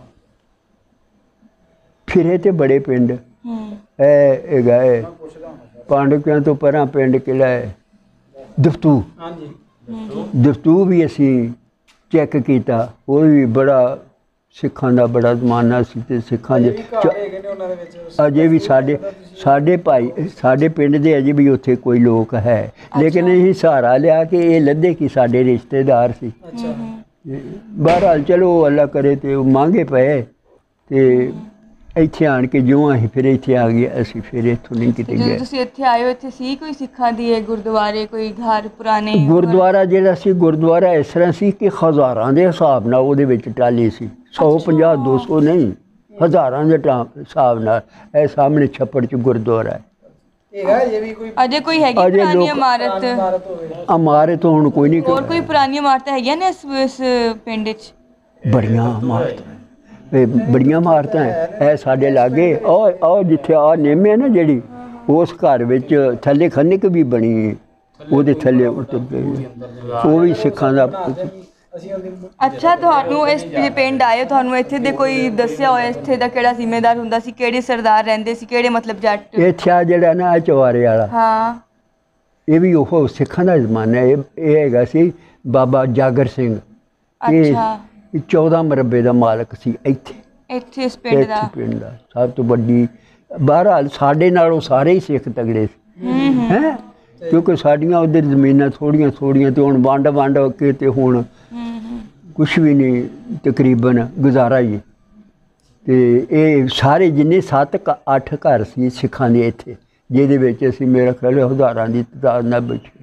ਫਿਰੇ ਤੇ ਬੜੇ ਪਿੰਡ, ਇਹ ਹੈਗਾ ਹੈ ਪਾਂਡੂਕਿਆਂ ਤੋਂ ਪਰਾਂ ਪਿੰਡ ਕਿਹੜਾ ਹੈ ਦਫਤੂ। ਦਫਤੂ ਵੀ ਅਸੀਂ ਚੈੱਕ ਕੀਤਾ, ਉਹ ਵੀ ਬੜਾ ਸਿੱਖਾਂ ਦਾ ਬੜਾ ਜ਼ਮਾਨਾ ਸੀ ਤੇ ਸਿੱਖਾਂ ਦੇ ਅਜੇ ਵੀ ਸਾਡੇ ਭਾਈ ਸਾਡੇ ਪਿੰਡ ਦੇ ਅਜੇ ਵੀ ਉੱਥੇ ਕੋਈ ਲੋਕ ਹੈ, ਲੇਕਿਨ ਅਸੀਂ ਸਹਾਰਾ ਲਿਆ ਕਿ ਇਹ ਲੱਦੇ ਕਿ ਸਾਡੇ ਰਿਸ਼ਤੇਦਾਰ ਸੀ। ਬਹਰਹਾਲ ਚਲੋ ਅੱਲਾ ਕਰੇ ਤੇ ਉਹ ਮੰਗੇ ਪਏ ਤੇ ਇੱਥੇ ਆਣ ਕੇ ਜਿਉਂ ਅਸੀਂ ਫਿਰ ਇੱਥੇ ਆ ਗਏ, ਅਸੀਂ ਫਿਰ ਇੱਥੋਂ ਨਹੀਂ ਕਿਤੇ
ਜਦੋਂ
ਗਏ।
ਤੁਸੀਂ ਇੱਥੇ ਆਏ ਹੋ, ਇੱਥੇ ਸੀ ਕੋਈ ਸਿੱਖਾਂ ਦੀ ਇਹ ਗੁਰਦੁਆਰੇ, ਕੋਈ ਘਰ ਪੁਰਾਣੇ?
ਗੁਰਦੁਆਰਾ ਜਿਹੜਾ ਸੀ, ਗੁਰਦੁਆਰਾ ਇਸ ਤਰ੍ਹਾਂ ਸੀ ਕਿ ਹਜ਼ਾਰਾਂ ਦੇ ਹਿਸਾਬ ਨਾਲ ਉਹਦੇ ਵਿੱਚ ਟਾਲੀ ਸੀ, 150 200 ਨਹੀਂ, ਹਜ਼ਾਰਾਂ ਦੇ ਹਿਸਾਬ ਨਾਲ। ਇਹ ਸਾਹਮਣੇ ਛੱਪੜ 'ਚ ਗੁਰਦੁਆਰਾ ਹੈ।
ਅਜੇ ਕੋਈ ਹੈਗੀ ਪੁਰਾਣੀ ਇਮਾਰਤ?
ਇਮਾਰਤ ਹੁਣ ਕੋਈ ਨਹੀਂ,
ਹੋਰ ਕੋਈ ਪੁਰਾਣੀ ਇਮਾਰਤਾਂ ਹੈਗੀਆਂ ਨੇ ਇਸ ਪਿੰਡ 'ਚ?
ਬੜੀਆਂ ਇਮਾਰਤਾਂ, ਬੜੀਆਂ ਇਮਾਰਤਾਂ ਹੈ। ਇਹ ਸਾਡੇ ਲਾਗੇ ਉਹ ਜਿੱਥੇ ਆ ਨਿੰਮ ਹੈ ਨਾ ਜਿਹੜੀ, ਉਸ ਘਰ ਵਿੱਚ ਥੱਲੇ ਖੰਨਕ ਵੀ ਬਣੀ ਹੈ, ਉਹਦੇ ਥੱਲੇ ਉਹ ਵੀ ਸਿੱਖਾਂ ਦਾ।
ਅੱਛਾ, ਤੁਹਾਨੂੰ ਇਸ ਪਿੰਡ ਆਏ, ਤੁਹਾਨੂੰ ਇੱਥੇ ਦੇ ਕੋਈ ਦੱਸਿਆ ਹੋਇਆ ਇੱਥੇ ਦਾ ਕਿਹੜਾ ਜ਼ਿੰਮੇਦਾਰ ਹੁੰਦਾ ਸੀ, ਕਿਹੜੇ ਸਰਦਾਰ ਰਹਿੰਦੇ ਸੀ, ਕਿਹੜੇ ਮਤਲਬ ਜੱਟ?
ਇੱਥੇ ਆ ਜਿਹੜਾ ਨਾ ਚਵਾਰੇ ਵਾਲਾ,
ਹਾਂ,
ਇਹ ਵੀ ਉਹ ਸਿੱਖਾਂ ਦਾ ਜ਼ਮਾਨਾ ਹੈ। ਇਹ ਹੈਗਾ ਸੀ ਬਾਬਾ ਜਾਗਰ ਸਿੰਘ।
ਅੱਛਾ,
14 ਮਰਬੇ ਦਾ ਮਾਲਕ ਸੀ ਇੱਥੇ
ਇੱਥੇ ਇਸ ਪਿੰਡ ਦਾ।
ਪਿੰਡ ਦਾ ਸਭ ਤੋਂ ਵੱਡੀ। ਬਹਰਹਾਲ ਸਾਡੇ ਨਾਲੋਂ ਸਾਰੇ ਹੀ ਸਿੱਖ ਤਗੜੇ ਸੀ ਹੈ, ਕਿਉਂਕਿ ਸਾਡੀਆਂ ਉਧਰ ਜ਼ਮੀਨਾਂ ਥੋੜੀਆਂ ਥੋੜੀਆਂ ਤੇ ਹੁਣ ਵੰਡ ਕੇ ਤੇ ਹੁਣ ਕੁਛ ਵੀ ਨਹੀਂ, ਤਕਰੀਬਨ ਗੁਜ਼ਾਰਾ ਹੀ। ਤੇ ਇਹ ਸਾਰੇ ਜਿੰਨੇ 7-8 ਘਰ ਸੀ ਸਿੱਖਾਂ ਦੇ ਇੱਥੇ, ਜਿਹਦੇ ਵਿੱਚ ਅਸੀਂ ਮੇਰਾ ਖਿਆਲ ਹਜ਼ਾਰਾਂ ਦੀ ਤਾਦਾਦ ਨਾਲ ਬੈਠੇ।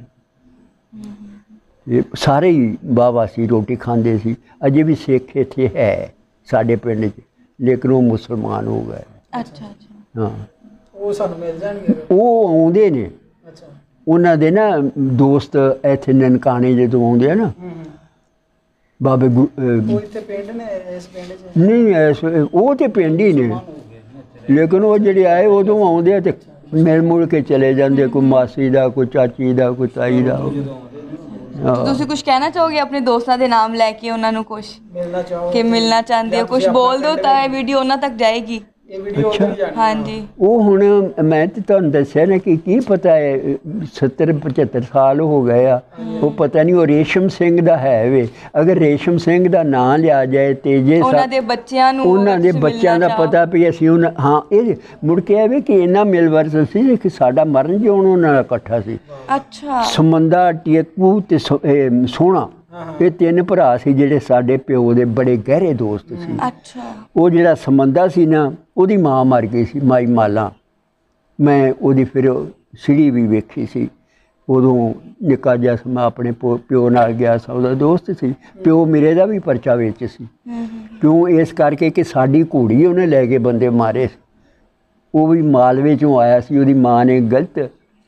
ਇਹ ਸਾਰੇ ਹੀ ਬਾਬਾ ਸੀ, ਰੋਟੀ ਖਾਂਦੇ ਸੀ। ਅਜੇ ਵੀ ਸਿੱਖ ਇੱਥੇ ਹੈ ਸਾਡੇ ਪਿੰਡ 'ਚ, ਲੇਕਿਨ ਉਹ ਮੁਸਲਮਾਨ ਹੋ ਗਏ।
ਅੱਛਾ ਅੱਛਾ,
ਹਾਂ,
ਉਹ ਸਾਨੂੰ ਮਿਲ ਜਾਣਗੇ?
ਉਹ ਆਉਂਦੇ ਨੇ,
ਅੱਛਾ,
ਉਹਨਾਂ ਦੇ ਨਾ ਦੋਸਤ ਇੱਥੇ ਨਨਕਾਣੇ ਜਦੋਂ ਆਉਂਦੇ ਆ ਨਾ ਬਾਬੇ
ਉਹ ਇੱਥੇ ਪਿੰਡ ਨੇ, ਇਸ ਪਿੰਡ 'ਚ
ਨਹੀਂ, ਉਹ ਤੇ ਪਿੰਡ ਹੀ ਨੇ, ਲੇਕਿਨ ਉਹ ਜਿਹੜੇ ਆਏ ਉਦੋਂ ਆਉਂਦੇ ਆ ਤੇ ਮਿਲ ਮੁਲ ਕੇ ਚਲੇ ਜਾਂਦੇ, ਕੋਈ ਮਾਸੀ ਦਾ, ਕੋਈ ਚਾਚੀ ਦਾ, ਕੋਈ ਤਾਈ ਦਾ।
ਤੁਸੀਂ ਕੁਝ ਕਹਿਣਾ ਚਾਹੋਗੇ ਆਪਣੇ ਦੋਸਤਾਂ ਦੇ ਨਾਮ ਲੈ ਕੇ, ਉਹਨਾਂ ਨੂੰ ਕੁਝ
ਮਿਲਣਾ ਚਾਹੋ
ਕਿ ਮਿਲਣਾ ਚਾਹੁੰਦੇ ਹੋ, ਕੁਝ ਬੋਲ ਦਿਓ ਤਾਂ ਇਹ ਵੀਡੀਓ ਉਹਨਾਂ ਤੱਕ ਜਾਏਗੀ।
ਇਹ ਵੀਡੀਓ ਉੱਧਰ ਹੀ ਜਾਣੀ।
ਹਾਂਜੀ,
ਉਹ ਹੁਣ ਮੈਂ ਤੇ ਤੁਹਾਨੂੰ ਦੱਸਿਆ ਨਾ ਕਿ ਕੀ ਪਤਾ ਹੈ 70-75 ਸਾਲ ਹੋ ਗਏ ਆ, ਉਹ ਪਤਾ ਨਹੀਂ ਉਹ ਰੇਸ਼ਮ ਸਿੰਘ ਦਾ ਹੈ ਵੇ। ਅਗਰ ਰੇਸ਼ਮ ਸਿੰਘ ਦਾ ਨਾਂ ਲਿਆ ਜਾਏ ਤੇ ਜੇ
ਉਹਨਾਂ ਦੇ ਬੱਚਿਆਂ ਨੂੰ,
ਉਹਨਾਂ ਦੇ ਬੱਚਿਆਂ ਦਾ ਪਤਾ ਵੀ ਅਸੀਂ ਉਹਨਾਂ, ਹਾਂ, ਇਹ ਮੁੜ ਕੇ ਆਵੇ ਕਿ ਇੰਨਾ ਮਿਲਵਰਤ ਸੀ ਕਿ ਸਾਡਾ ਮਰਨ ਜਿਉਣ ਉਹਨਾਂ ਦਾ ਇਕੱਠਾ ਸੀ।
ਅੱਛਾ,
ਸਮੰਦਾ, ਟੇਕੂ ਤੇ ਸੋਹਣਾ, ਇਹ 3 ਭਰਾ ਸੀ ਜਿਹੜੇ ਸਾਡੇ ਪਿਓ ਦੇ ਬੜੇ ਗਹਿਰੇ ਦੋਸਤ ਸੀ।
ਅੱਛਾ,
ਉਹ ਜਿਹੜਾ ਸਮੰਦਾ ਸੀ ਨਾ, ਉਹਦੀ ਮਾਂ ਮਰ ਗਈ ਸੀ, ਮਾਈ ਮਾਲਾ। ਮੈਂ ਉਹਦੀ ਫਿਰ ਸਿੜੀ ਵੀ ਵੇਖੀ ਸੀ, ਉਦੋਂ ਨਿੱਕਾ ਜਿਹਾ ਸੀ, ਮੈਂ ਆਪਣੇ ਪਿਓ ਨਾਲ ਗਿਆ ਸੀ, ਉਹਦਾ ਦੋਸਤ ਸੀ। ਪਿਓ ਮੇਰੇ ਦਾ ਵੀ ਪਰਚਾ ਵਿੱਚ ਸੀ, ਕਿਉਂ? ਇਸ ਕਰਕੇ ਕਿ ਸਾਡੀ ਘੋੜੀ ਉਹਨੇ ਲੈ ਕੇ ਬੰਦੇ ਮਾਰੇ। ਉਹ ਵੀ ਮਾਲਵੇ 'ਚੋਂ ਆਇਆ ਸੀ, ਉਹਦੀ ਮਾਂ ਨੇ ਗਲਤ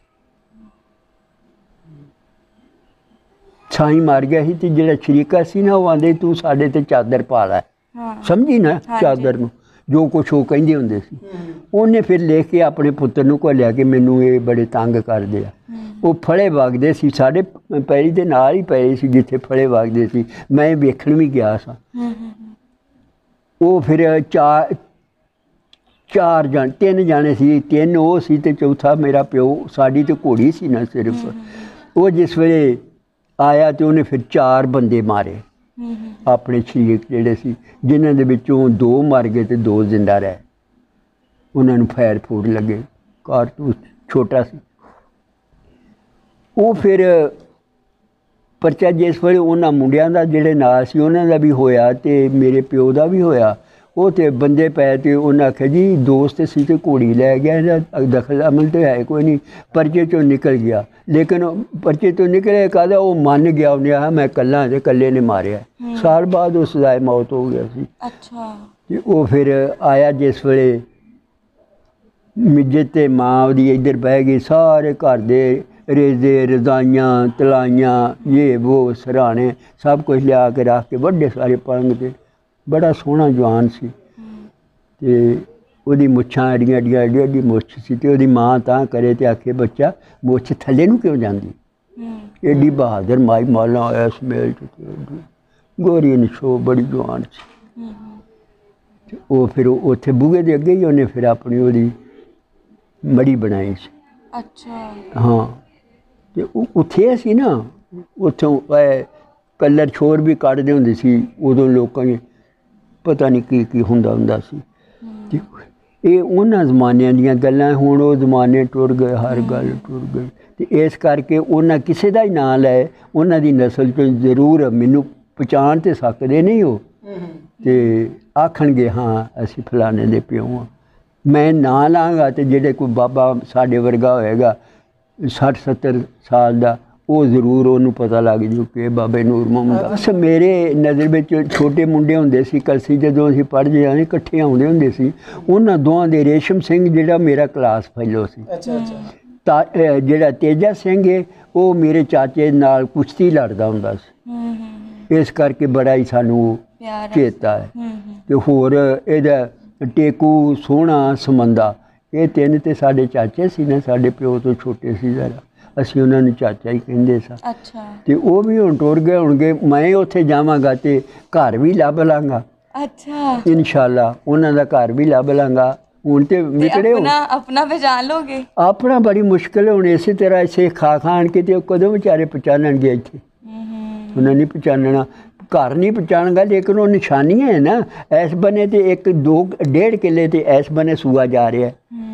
ਛਾਈ ਮਾਰ ਗਿਆ ਸੀ। ਤੇ ਜਿਹੜਾ ਸ਼ਰੀਕਾ ਸੀ ਨਾ, ਉਹ ਆਂਦੇ ਤੂੰ ਸਾਡੇ ਤੇ ਚਾਦਰ ਪਾ ਲੈ, ਸਮਝੀ ਨਾ ਚਾਦਰ ਨੂੰ, ਜੋ ਕੁਛ ਉਹ ਕਹਿੰਦੇ ਹੁੰਦੇ ਸੀ। ਉਹਨੇ ਫਿਰ ਲਿਖ ਕੇ ਆਪਣੇ ਪੁੱਤਰ ਨੂੰ ਘੱਲਿਆ ਕਿ ਮੈਨੂੰ ਇਹ ਬੜੇ ਤੰਗ ਕਰਦੇ ਆ। ਉਹ ਫੜੇ ਵਗਦੇ ਸੀ, ਸਾਡੇ ਪੈਰੀ ਦੇ ਨਾਲ ਹੀ ਪਏ ਸੀ ਜਿੱਥੇ ਫੜੇ ਵਗਦੇ ਸੀ। ਮੈਂ ਵੇਖਣ ਵੀ ਗਿਆ ਸਾਂ। ਉਹ ਫਿਰ 3 ਜਾਣੇ ਸੀ, 3 ਉਹ ਸੀ ਤੇ ਚੌਥਾ ਮੇਰਾ ਪਿਓ। ਸਾਡੀ ਤੇ ਘੋੜੀ ਸੀ ਨਾ ਸਿਰਫ। ਉਹ ਜਿਸ ਵੇਲੇ ਆਇਆ ਤੇ ਉਹਨੇ ਫਿਰ 4 ਬੰਦੇ ਮਾਰੇ ਆਪਣੇ ਸ਼ਰੀਕ ਜਿਹੜੇ ਸੀ, ਜਿਨ੍ਹਾਂ ਦੇ ਵਿੱਚੋਂ 2 ਮਰ ਗਏ ਤੇ 2 ਜ਼ਿੰਦਾ ਰਹੇ। ਉਹਨਾਂ ਨੂੰ ਫੈਰ ਫੂਡ ਲੱਗੇ, ਕਾਰਤੂਸ ਛੋਟਾ ਸੀ। ਉਹ ਫਿਰ ਪਰਚਾ ਜਿਸ ਵੇਲੇ ਉਹਨਾਂ ਮੁੰਡਿਆਂ ਦਾ ਜਿਹੜੇ ਨਾਲ ਸੀ ਉਹਨਾਂ ਦਾ ਵੀ ਹੋਇਆ ਤੇ ਮੇਰੇ ਪਿਓ ਦਾ ਵੀ ਹੋਇਆ। ਉਹ ਤੇ ਬੰਦੇ ਪਏ ਤੇ ਉਹਨਾਂ ਆਖਿਆ ਜੀ ਦੋਸਤ ਸੀ ਤੇ ਘੋੜੀ ਲੈ ਗਿਆ, ਇਹਦਾ ਦਖਲ ਅਮਲ ਤੇ ਹੈ ਕੋਈ ਨਹੀਂ। ਪਰਚੇ 'ਚੋਂ ਨਿਕਲ ਗਿਆ, ਲੇਕਿਨ ਪਰਚੇ ਤੋਂ ਨਿਕਲਿਆ ਕਾਹਦਾ, ਉਹ ਮੰਨ ਗਿਆ। ਉਹਨੇ ਆ ਮੈਂ ਇਕੱਲਾ ਤੇ ਇਕੱਲੇ ਨੇ ਮਾਰਿਆ। ਸਾਲ ਬਾਅਦ ਉਸ ਦਾ ਮੌਤ ਹੋ ਗਿਆ ਸੀ।
ਅੱਛਾ।
ਤੇ ਉਹ ਫਿਰ ਆਇਆ ਜਿਸ ਵੇਲੇ ਮਿੱਜੇ ਤੇ ਮਾਂ ਉਹਦੀ ਇੱਧਰ ਬਹਿ ਗਈ, ਸਾਰੇ ਘਰ ਦੇ ਰੇਜ਼ੇ ਰਜ਼ਾਈਆਂ ਤਲਾਈਆਂ ਇਹ ਵੋ ਸਰਾਣੇ ਸਭ ਕੁਝ ਲਿਆ ਕੇ ਰੱਖ ਕੇ ਵੱਡੇ ਸਾਰੇ ਪਲੰਗ 'ਤੇ। ਬੜਾ ਸੋਹਣਾ ਜਵਾਨ ਸੀ ਤੇ ਉਹਦੀ ਮੁੱਛਾਂ ਐਡੀਆਂ ਐਡੀਆਂ ਐਡੀ ਐਡੀ ਮੁੱਛ ਸੀ ਤੇ ਉਹਦੀ ਮਾਂ ਤਾਂ ਕਰੇ ਤੇ ਆਖੇ ਬੱਚਾ ਮੁੱਛ ਥੱਲੇ ਨੂੰ ਕਿਉਂ ਜਾਂਦੀ। ਐਡੀ ਬਹਾਦਰ ਮਾਈ ਮਾਲਾ ਆਇਆ ਇਸ ਮੇਲ 'ਚ, ਗੋਰੀ ਨਿਸ਼ੋ ਬੜੀ ਜਵਾਨ ਸੀ। ਤੇ ਉਹ ਫਿਰ ਉੱਥੇ ਬੂਹੇ ਦੇ ਅੱਗੇ ਹੀ ਉਹਨੇ ਫਿਰ ਆਪਣੀ ਉਹਦੀ ਮੜੀ ਬਣਾਈ ਸੀ।
ਅੱਛਾ।
ਹਾਂ ਤੇ ਉਹ ਉੱਥੇ ਸੀ ਨਾ, ਉੱਥੋਂ ਕਲਰ ਛੋਰ ਵੀ ਕੱਢਦੇ ਹੁੰਦੇ ਸੀ ਉਦੋਂ ਲੋਕਾਂ ਨੇ, ਪਤਾ ਨਹੀਂ ਕੀ ਕੀ ਹੁੰਦਾ ਸੀ। ਤੇ ਇਹ ਉਹਨਾਂ ਜ਼ਮਾਨਿਆਂ ਦੀਆਂ ਗੱਲਾਂ, ਹੁਣ ਉਹ ਜ਼ਮਾਨੇ ਟੁਰ ਗਏ, ਹਰ ਗੱਲ ਟੁਰ ਗਈ। ਤੇ ਇਸ ਕਰਕੇ ਉਹਨਾਂ ਕਿਸੇ ਦਾ ਹੀ ਨਾਂ ਲੈ, ਉਹਨਾਂ ਦੀ ਨਸਲ 'ਚੋਂ ਜ਼ਰੂਰ ਮੈਨੂੰ ਪਛਾਣ ਤੇ ਸਕਦੇ ਨਹੀਂ ਉਹ, ਤੇ ਆਖਣਗੇ ਹਾਂ ਅਸੀਂ ਫਲਾਣੇ ਦੇ ਪਿਓ ਹਾਂ। ਮੈਂ ਨਾਂ ਲਾਂਗਾ ਤੇ ਜਿਹੜੇ ਕੋਈ ਬਾਬਾ ਸਾਡੇ ਵਰਗਾ ਹੋਏਗਾ 60-70 ਸਾਲ ਦਾ, ਉਹ ਜ਼ਰੂਰ ਉਹਨੂੰ ਪਤਾ ਲੱਗ ਜੂ ਕਿ ਬਾਬੇ ਨੂਰ ਮੁਹੰਮਦ। ਬਸ ਮੇਰੇ ਨਜ਼ਰ ਵਿੱਚ ਛੋਟੇ ਮੁੰਡੇ ਹੁੰਦੇ ਸੀ ਕਲਸੀ, ਜਦੋਂ ਅਸੀਂ ਪੜ੍ਹਦੇ ਆਏ ਇਕੱਠੇ ਆਉਂਦੇ ਹੁੰਦੇ ਸੀ। ਉਹਨਾਂ ਦੋਵਾਂ ਦੇ ਰੇਸ਼ਮ ਸਿੰਘ ਜਿਹੜਾ ਮੇਰਾ ਕਲਾਸ ਫੈਲੋ ਸੀ, ਤਾਂ ਜਿਹੜਾ ਤੇਜਾ ਸਿੰਘ ਹੈ ਉਹ ਮੇਰੇ ਚਾਚੇ ਨਾਲ ਕੁਸ਼ਤੀ ਲੜਦਾ ਹੁੰਦਾ ਸੀ। ਇਸ ਕਰਕੇ ਬੜਾ ਹੀ ਸਾਨੂੰ ਚੇਤਾ ਹੈ। ਤੇ ਹੋਰ ਇਹਦਾ ਟੇਕੂ, ਸੋਹਣਾ, ਸਮੰਦਾ, ਇਹ ਤਿੰਨ ਤੇ ਸਾਡੇ ਚਾਚੇ ਸੀ ਨਾ, ਸਾਡੇ ਪਿਓ ਤੋਂ ਛੋਟੇ ਸੀ ਜ਼ਰਾ, ਅਸੀਂ ਉਹਨਾਂ ਨੂੰ ਚਾਚਾ ਹੀ ਕਹਿੰਦੇ ਸਾਂ।
ਅੱਛਾ। ਤੇ
ਉਹ ਵੀ ਹੁਣ ਟੁਰ ਗਏ ਹੋਣਗੇ। ਮੈਂ ਉੱਥੇ ਜਾਵਾਂਗਾ ਤੇ ਘਰ ਵੀ ਲੱਭ ਲਾਂਗਾ।
ਅੱਛਾ।
ਇਨਸ਼ਾਅੱਲਾ ਉਹਨਾਂ ਦਾ ਘਰ ਵੀ ਲੱਭ ਲਾਂਗਾ। ਹੁਣ ਤੇ ਵਿਕੜੇ
ਆਪਣਾ ਪਛਾਣ ਲੋਗੇ? ਆਪਣਾ
ਬੜੀ ਮੁਸ਼ਕਿਲ ਹੁਣ, ਇਸੇ ਤਰ੍ਹਾਂ ਇਸੇ ਖਾ ਖਾਣ ਕੇ ਤੇ ਕਦੋਂ ਵਿਚਾਰੇ ਪਛਾਣਨਗੇ ਇੱਥੇ, ਉਹਨਾਂ ਨਹੀਂ ਪਛਾਣਨਾ, ਘਰ ਨਹੀਂ ਪਛਾਣਗਾ। ਲੇਕਿਨ ਉਹ ਨਿਸ਼ਾਨੀਆਂ ਹੈ ਨਾ, ਇਸ ਬਨੇ ਤੇ 1-2-1.5 ਕਿੱਲੇ ਤੇ ਇਸ ਬਨੇ ਸੂਆ ਜਾ ਰਿਹਾ,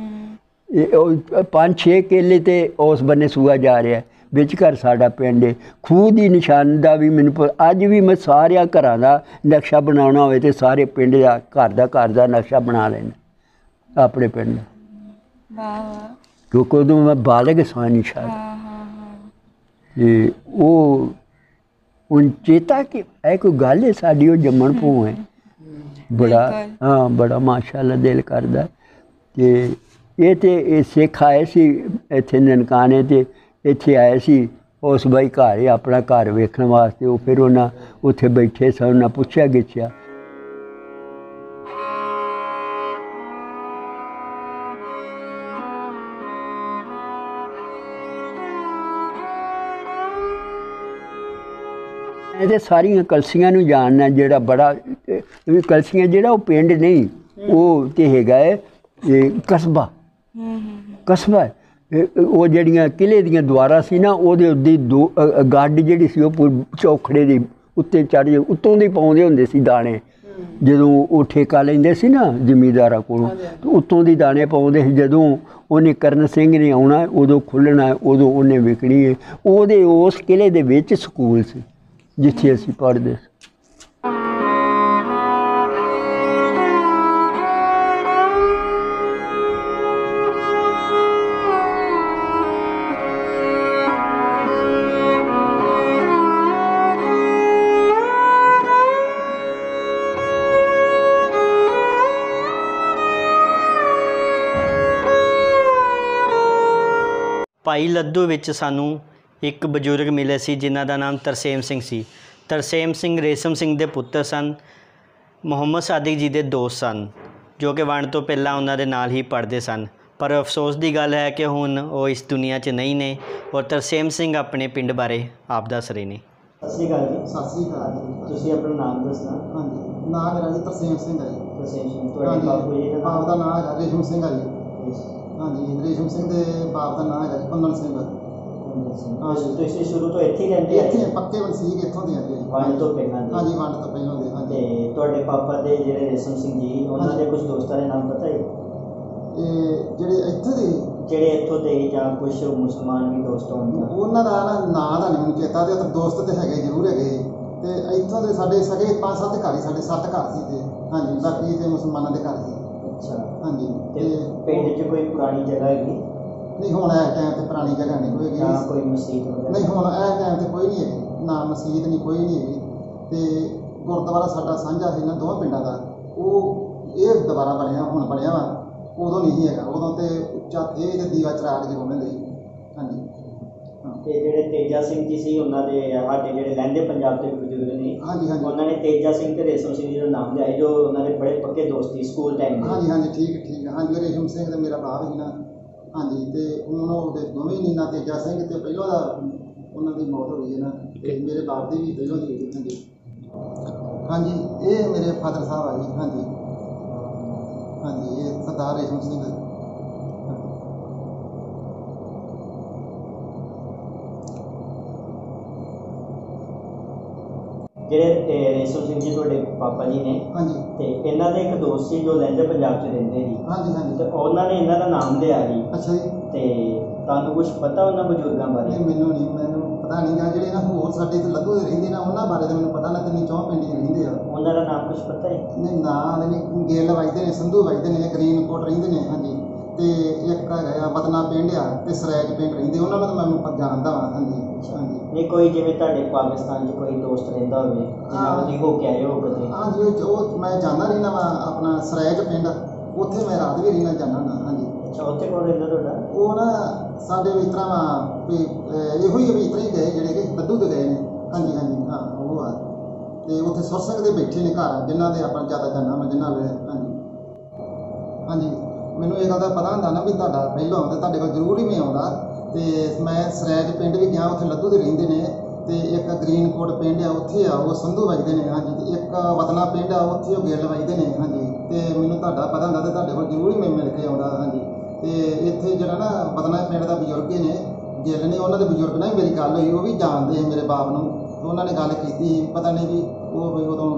5-6 ਕਿੱਲੇ ਤੇ ਉਸ ਬੰਨੇ ਸੂਆ ਜਾ ਰਿਹਾ, ਵਿਚਕਾਰ ਸਾਡਾ ਪਿੰਡ ਹੈ। ਖੂਹ ਦੀ ਨਿਸ਼ਾਨ ਦਾ ਵੀ ਮੈਨੂੰ ਅੱਜ ਵੀ ਮੈਂ ਸਾਰਿਆਂ ਘਰਾਂ ਦਾ ਨਕਸ਼ਾ ਬਣਾਉਣਾ ਹੋਵੇ ਤੇ ਸਾਰੇ ਪਿੰਡ ਦਾ ਘਰ ਦਾ ਨਕਸ਼ਾ ਬਣਾ ਲੈਣਾ ਆਪਣੇ ਪਿੰਡ ਦਾ।
ਵਾਹ।
ਕਿਉਂਕਿ ਉਦੋਂ ਮੈਂ ਬਾਲਗ ਸਾਂ ਨਹੀਂ ਸ਼ਾਇਦ। ਤੇ ਉਹ ਹੁਣ ਚੇਤਾ ਕਿ ਇਹ ਕੋਈ ਗੱਲ ਹੈ ਸਾਡੀ, ਉਹ ਜੰਮਣ ਭੂ ਹੈ ਬੜਾ, ਹਾਂ ਬੜਾ ਮਾਸ਼ਾਅੱਲਾ ਦਿਲ ਕਰਦਾ। ਤੇ ਇਹ ਤੇ ਇਹ ਸਿੱਖ ਆਏ ਸੀ ਇੱਥੇ ਨਨਕਾਣੇ, ਤੇ ਇੱਥੇ ਆਏ ਸੀ ਉਸ ਬਾਈ ਘਰ ਆਪਣਾ ਘਰ ਵੇਖਣ ਵਾਸਤੇ। ਉਹ ਫਿਰ ਉਹਨਾਂ ਉੱਥੇ ਬੈਠੇ ਸਨ, ਉਹਨਾਂ ਪੁੱਛਿਆ ਗਿੱਛਿਆ। ਇਹਦੇ ਸਾਰੀਆਂ ਕਲਸੀਆਂ ਨੂੰ ਜਾਣਨਾ, ਜਿਹੜਾ ਬੜਾ ਕਲਸੀਆਂ ਜਿਹੜਾ ਉਹ ਪਿੰਡ ਨਹੀਂ, ਉਹ ਤੇ ਹੈਗਾ ਹੈ ਕਸਬਾ। ਕਸਬਾ ਉਹ ਜਿਹੜੀਆਂ ਕਿਲੇ ਦੀਆਂ ਦੁਆਰਾ ਸੀ ਨਾ, ਉਹਦੇ ਉੱਦੀ ਗੱਡ ਜਿਹੜੀ ਸੀ ਉਹ ਚੌਖੜੇ ਦੀ ਉੱਤੇ ਚੜ੍ਹ ਜਾ, ਉੱਤੋਂ ਦੀ ਪਾਉਂਦੇ ਹੁੰਦੇ ਸੀ ਦਾਣੇ। ਜਦੋਂ ਉਹ ਠੇਕਾ ਲੈਂਦੇ ਸੀ ਨਾ ਜ਼ਿਮੀਂਦਾਰਾਂ ਕੋਲੋਂ, ਤਾਂ ਉੱਤੋਂ ਦੀ ਦਾਣੇ ਪਾਉਂਦੇ ਸੀ। ਜਦੋਂ ਉਹਨੇ ਕਰਨ ਸਿੰਘ ਨੇ ਆਉਣਾ, ਉਦੋਂ ਖੁੱਲ੍ਹਣਾ, ਉਦੋਂ ਉਹਨੇ ਵਿਕਣੀ ਹੈ। ਉਹਦੇ ਉਸ ਕਿਲੇ ਦੇ ਵਿੱਚ ਸਕੂਲ ਸੀ ਜਿੱਥੇ ਅਸੀਂ ਪੜ੍ਹਦੇ ਸੀ।
ਭਾਈ ਲੱਧੂ ਵਿੱਚ ਸਾਨੂੰ ਇੱਕ ਬਜ਼ੁਰਗ ਮਿਲੇ ਸੀ ਜਿਨ੍ਹਾਂ ਦਾ ਨਾਮ ਤਰਸੇਮ ਸਿੰਘ ਸੀ। ਤਰਸੇਮ ਸਿੰਘ ਰੇਸ਼ਮ ਸਿੰਘ ਦੇ ਪੁੱਤਰ ਸਨ, ਮੁਹੰਮਦ ਸਾਦਿਕ ਜੀ ਦੇ ਦੋਸਤ ਸਨ, ਜੋ ਕਿ ਵੰਡ ਤੋਂ ਪਹਿਲਾਂ ਉਹਨਾਂ ਦੇ ਨਾਲ ਹੀ ਪੜ੍ਹਦੇ ਸਨ। ਪਰ ਅਫਸੋਸ ਦੀ ਗੱਲ ਹੈ ਕਿ ਹੁਣ ਉਹ ਇਸ ਦੁਨੀਆ 'ਚ ਨਹੀਂ ਨੇ। ਔਰ ਤਰਸੇਮ ਸਿੰਘ ਆਪਣੇ ਪਿੰਡ ਬਾਰੇ ਆਪ ਦੱਸ ਰਹੇ ਨੇ।
ਸਤਿ ਸ਼੍ਰੀ ਅਕਾਲ ਜੀ। ਸਤਿ ਸ਼੍ਰੀ ਅਕਾਲ ਜੀ। ਤੁਸੀਂ ਆਪਣਾ ਨਾਮ ਦੱਸਣਾ? ਹਾਂਜੀ, ਨਾਮ ਮੇਰਾ ਜੀ ਤਰਸੇਮ ਸਿੰਘ ਹੈ ਜੀ। ਤਰਸੇਮ ਸਿੰਘ। ਤੁਹਾਡੇ ਬਾਪੂ ਜੀ ਦਾ? ਬਾਪ ਦਾ ਨਾਮ ਹੈਗਾ ਰੇਸ਼ਮ ਸਿੰਘ ਹੈ ਜੀ। ਹਾਂਜੀ, ਰੇਸ਼ਮ ਸਿੰਘ ਦੇ ਬਾਪ ਦਾ ਨਾਮ ਹੈਗਾ ਪੰਨਣ ਸਿੰਘ। ਹਾਂਜੀ।
ਤੁਸੀਂ ਸ਼ੁਰੂ ਤੋਂ ਇੱਥੇ ਹੀ ਰਹਿੰਦੇ?
ਇੱਥੇ ਪੱਕੇ ਵਸਨੀਕ ਇੱਥੋਂ ਦੇ ਆਉਂਦੇ ਜੀ।
ਵੰਡ ਤੋਂ ਪਹਿਲਾਂ?
ਹਾਂਜੀ, ਵੰਡ ਤੋਂ ਪਹਿਲਾਂ ਦੇ। ਹਾਂਜੀ।
ਅਤੇ ਤੁਹਾਡੇ ਪਾਪਾ ਦੇ ਜਿਹੜੇ ਰੇਸ਼ਮ ਸਿੰਘ ਜੀ, ਉਹਨਾਂ ਦੇ ਕੁਝ ਦੋਸਤਾਂ ਦੇ ਨਾਮ ਪਤਾ ਹੈ?
ਇਹ ਜਿਹੜੇ ਇੱਥੇ ਦੇ,
ਜਿਹੜੇ ਇੱਥੋਂ ਦੇ ਜਾਂ ਕੁਝ ਮੁਸਲਮਾਨ ਵੀ ਦੋਸਤ ਹੋਣਗੇ,
ਉਹਨਾਂ ਦਾ ਨਾਂ ਦਾ ਨਹੀਂ ਮੈਨੂੰ ਚੇਤਾ। ਤੇ ਉੱਥੇ ਦੋਸਤ ਤੇ ਹੈਗੇ ਜ਼ਰੂਰ ਹੈਗੇ। ਤੇ ਇੱਥੋਂ ਦੇ ਸਾਡੇ ਸਗੇ 5-7 ਘਰ ਹੀ, ਸਾਡੇ 7 ਘਰ ਸੀ। ਤੇ ਹਾਂਜੀ, ਬਾਕੀ ਤੇ ਮੁਸਲਮਾਨਾਂ ਦੇ ਘਰ ਸੀ।
ਅੱਛਾ।
ਹਾਂਜੀ।
ਤੇ ਪਿੰਡ 'ਚ ਕੋਈ ਪੁਰਾਣੀ ਜਗ੍ਹਾ ਹੈਗੀ?
ਨਹੀਂ, ਹੁਣ ਇਸ ਟਾਈਮ ਤੇ ਪੁਰਾਣੀ ਜਗ੍ਹਾ ਨਹੀਂ ਕੋਈ ਹੈਗੀ।
ਕੋਈ ਮਸਜਿਦ ਵਗੈਰਾ?
ਨਹੀਂ, ਹੁਣ ਇਸ ਟਾਈਮ ਤੇ ਕੋਈ ਨਹੀਂ ਹੈਗੀ, ਨਾ ਮਸਜਿਦ ਨਹੀਂ, ਕੋਈ ਨਹੀਂ ਹੈਗੀ। ਤੇ ਗੁਰਦੁਆਰਾ ਸਾਡਾ ਸਾਂਝਾ ਸੀ ਇਹਨਾਂ ਦੋਵਾਂ ਪਿੰਡਾਂ ਦਾ, ਉਹ ਇਹ ਦੁਬਾਰਾ ਬਣਿਆ, ਹੁਣ ਬਣਿਆ ਵਾ, ਉਦੋਂ ਨਹੀਂ ਹੈਗਾ। ਉਦੋਂ ਤੇ ਉੱਚਾ ਥੇ ਤੇ ਦੀਵਾ ਚਰਾ ਕੇ ਜਗਾਉਂਦੇ ਹੁੰਦੇ ਸੀ। ਹਾਂਜੀ।
ਤੇ ਜਿਹੜੇ ਤੇਜਾ ਸਿੰਘ ਜੀ ਸੀ ਉਹਨਾਂ ਦੇ ਸਾਡੇ ਜਿਹੜੇ ਲਹਿੰਦੇ ਪੰਜਾਬ ਦੇ ਬਜ਼ੁਰਗ ਨੇ,
ਹਾਂਜੀ ਹਾਂਜੀ
ਉਹਨਾਂ ਨੇ ਤੇਜਾ ਸਿੰਘ ਤੇ ਰੇਸ਼ਮ ਸਿੰਘ ਜੀ ਦਾ ਨਾਮ ਲਿਆ ਜੋ ਉਹਨਾਂ ਦੇ ਬੜੇ ਪੱਕੇ ਦੋਸਤ ਸੀ ਸਕੂਲ ਟਾਈਮ ਦੇ।
ਹਾਂਜੀ ਹਾਂਜੀ ਠੀਕ ਠੀਕ। ਹਾਂਜੀ ਰੇਸ਼ਮ ਸਿੰਘ ਤੇ ਮੇਰਾ ਭਰਾ ਸੀ ਨਾ। ਹਾਂਜੀ ਤੇ ਹੁਣ ਉਹਦੇ ਦੋਵੇਂ ਨੀਨਾ ਤੇਜਾ ਸਿੰਘ ਤੇ ਪਹਿਲੋਂ ਦਾ ਉਹਨਾਂ ਦੀ ਮੌਤ ਹੋ ਗਈ ਹੈ ਨਾ, ਤੇ ਮੇਰੇ ਬਾਪ ਦੀ ਵੀ ਪਹਿਲੋਂ ਦੀ ਹੋਈ। ਹਾਂਜੀ ਹਾਂਜੀ ਇਹ ਮੇਰੇ ਫਾਦਰ ਸਾਹਿਬ ਆ ਜੀ। ਹਾਂਜੀ ਹਾਂਜੀ ਇਹ ਸਰਦਾਰ ਰੇਸ਼ਮ ਸਿੰਘ।
ਜਿਹੜੇ ਰੇਸ਼ਮ ਸਿੰਘ ਜੀ ਤੁਹਾਡੇ ਪਾਪਾ ਜੀ ਨੇ,
ਹਾਂਜੀ
ਤੇ ਇਹਨਾਂ ਦੇ ਇੱਕ ਦੋਸਤ ਸੀ ਜੋ ਲਹਿੰਦੇ ਪੰਜਾਬ 'ਚ ਰਹਿੰਦੇ ਸੀ,
ਹਾਂਜੀ ਹਾਂਜੀ।
ਤੇ ਉਹਨਾਂ ਨੇ ਇਹਨਾਂ ਦਾ ਨਾਮ ਲਿਆ ਸੀ।
ਅੱਛਾ ਜੀ।
ਤੇ ਤੁਹਾਨੂੰ ਕੁਝ ਪਤਾ ਉਹਨਾਂ ਬਜ਼ੁਰਗਾਂ ਬਾਰੇ?
ਨਹੀਂ ਮੈਨੂੰ ਪਤਾ ਨਹੀਂ ਗਾ। ਜਿਹੜੇ ਨਾ ਹੋਰ ਸਾਡੇ ਤੇ ਲੱਧੂ ਦੇ ਰਹਿੰਦੇ ਨਾ ਉਹਨਾਂ ਬਾਰੇ ਤਾਂ ਮੈਨੂੰ ਪਤਾ ਨਾ, ਤਿੰਨੀ ਚੌਂ ਪਿੰਡ ਹੀ ਰਹਿੰਦੇ ਆ।
ਉਹਨਾਂ ਦਾ ਨਾਮ ਕੁਝ ਪਤਾ ਹੈ?
ਨਹੀਂ ਨਾਂ ਦੇ ਨਹੀਂ। ਗਿੱਲ ਵੱਜਦੇ ਨੇ, ਸੰਧੂ ਵੱਜਦੇ ਨੇ, ਗ੍ਰੀਨ ਕੋਟ ਰਹਿੰਦੇ ਨੇ। ਹਾਂਜੀ ਤੇ ਇੱਕ ਹੈਗਾ ਆ ਬਤਨਾ ਪਿੰਡ ਆ ਤੇ ਸਰੈਜ ਪਿੰਡ ਰਹਿੰਦੇ, ਉਹਨਾਂ ਨੂੰ ਤਾਂ ਮੈਂ ਜਾਣਦਾ ਵਾਂ। ਹਾਂਜੀ ਹਾਂਜੀ।
ਨਹੀਂ ਕੋਈ ਜਿਵੇਂ ਤੁਹਾਡੇ ਪਾਕਿਸਤਾਨ 'ਚ ਕੋਈ ਦੋਸਤ ਰਹਿੰਦਾ ਹੋਵੇ ਜਿਹਨਾਂ ਨੂੰ ਤੁਸੀਂ ਹੋ ਕੇ ਆਏ ਹੋ ਕਦੇ?
ਹਾਂਜੀ ਉਹ ਮੈਂ ਜਾਂਦਾ ਰਹਿੰਦਾ ਵਾਂ ਆਪਣਾ ਸਰੈਜ ਪਿੰਡ, ਉੱਥੇ ਮੈਂ ਰਾਤ ਵੀ ਰਹਿਣਾ ਜਾਂਦਾ ਹੁੰਦਾ। ਹਾਂਜੀ।
ਅੱਛਾ ਉੱਥੇ ਕੌਣ ਰਹਿੰਦਾ ਤੁਹਾਡਾ?
ਉਹ ਨਾ ਸਾਡੇ ਵੀ ਇਸ ਤਰ੍ਹਾਂ ਵਾ ਵੀ ਇਹੋ ਹੀ ਵੀ ਇਸ ਤਰ੍ਹਾਂ ਹੀ ਗਏ ਜਿਹੜੇ ਕਿ ਲੱਧੂ ਦੇ ਗਏ ਨੇ। ਹਾਂਜੀ ਹਾਂਜੀ ਹਾਂ ਉਹ ਆ। ਤੇ ਉੱਥੇ ਸੁਰਸਿੰਘ ਦੇ ਬੈਠੇ ਨੇ ਘਰ ਜਿਨ੍ਹਾਂ ਦੇ ਆਪਾਂ ਜ਼ਿਆਦਾ ਜਾਣਾ ਮੈਂ ਜਿਨ੍ਹਾਂ ਵੇਲੇ। ਹਾਂਜੀ ਹਾਂਜੀ ਮੈਨੂੰ ਇਹ ਗੱਲ ਦਾ ਪਤਾ ਹੁੰਦਾ ਨਾ ਵੀ ਤੁਹਾਡਾ ਪਹਿਲਾਂ ਆਉਂਦਾ ਤੁਹਾਡੇ ਕੋਲ ਜ਼ਰੂਰ ਹੀ ਮੈਂ ਆਉਂਦਾ। ਤੇ ਮੈਂ ਸਰੈਜ ਪਿੰਡ ਵੀ ਗਿਆ, ਉੱਥੇ ਲੱਧੂ ਦੇ ਰਹਿੰਦੇ ਨੇ। ਤੇ ਇੱਕ ਗ੍ਰੀਨ ਕੋਟ ਪਿੰਡ ਆ ਉੱਥੇ ਆ ਉਹ ਸੰਧੂ ਵੱਜਦੇ ਨੇ। ਹਾਂਜੀ ਤੇ ਇੱਕ ਵਤਨਾ ਪਿੰਡ ਆ ਉੱਥੇ ਉਹ ਗਿੱਲ ਵੱਜਦੇ ਨੇ। ਹਾਂਜੀ ਤੇ ਮੈਨੂੰ ਤੁਹਾਡਾ ਪਤਾ ਹੁੰਦਾ ਤੇ ਤੁਹਾਡੇ ਕੋਲ ਜ਼ਰੂਰ ਹੀ ਮੈਂ ਮਿਲ ਕੇ ਆਉਂਦਾ। ਹਾਂਜੀ ਤੇ ਇੱਥੇ ਜਿਹੜਾ ਨਾ ਵਤਨਾ ਪਿੰਡ ਦਾ ਬਜ਼ੁਰਗ ਨੇ ਗਿੱਲ ਨੇ, ਉਹਨਾਂ ਦੇ ਬਜ਼ੁਰਗ ਨਾਲ ਮੇਰੀ ਗੱਲ ਹੋਈ, ਉਹ ਵੀ ਜਾਣਦੇ ਸੀ ਮੇਰੇ ਬਾਪ ਨੂੰ। ਤੇ ਉਹਨਾਂ ਨੇ ਗੱਲ ਕੀਤੀ, ਪਤਾ ਨਹੀਂ ਵੀ ਉਹ ਵੀ ਉਦੋਂ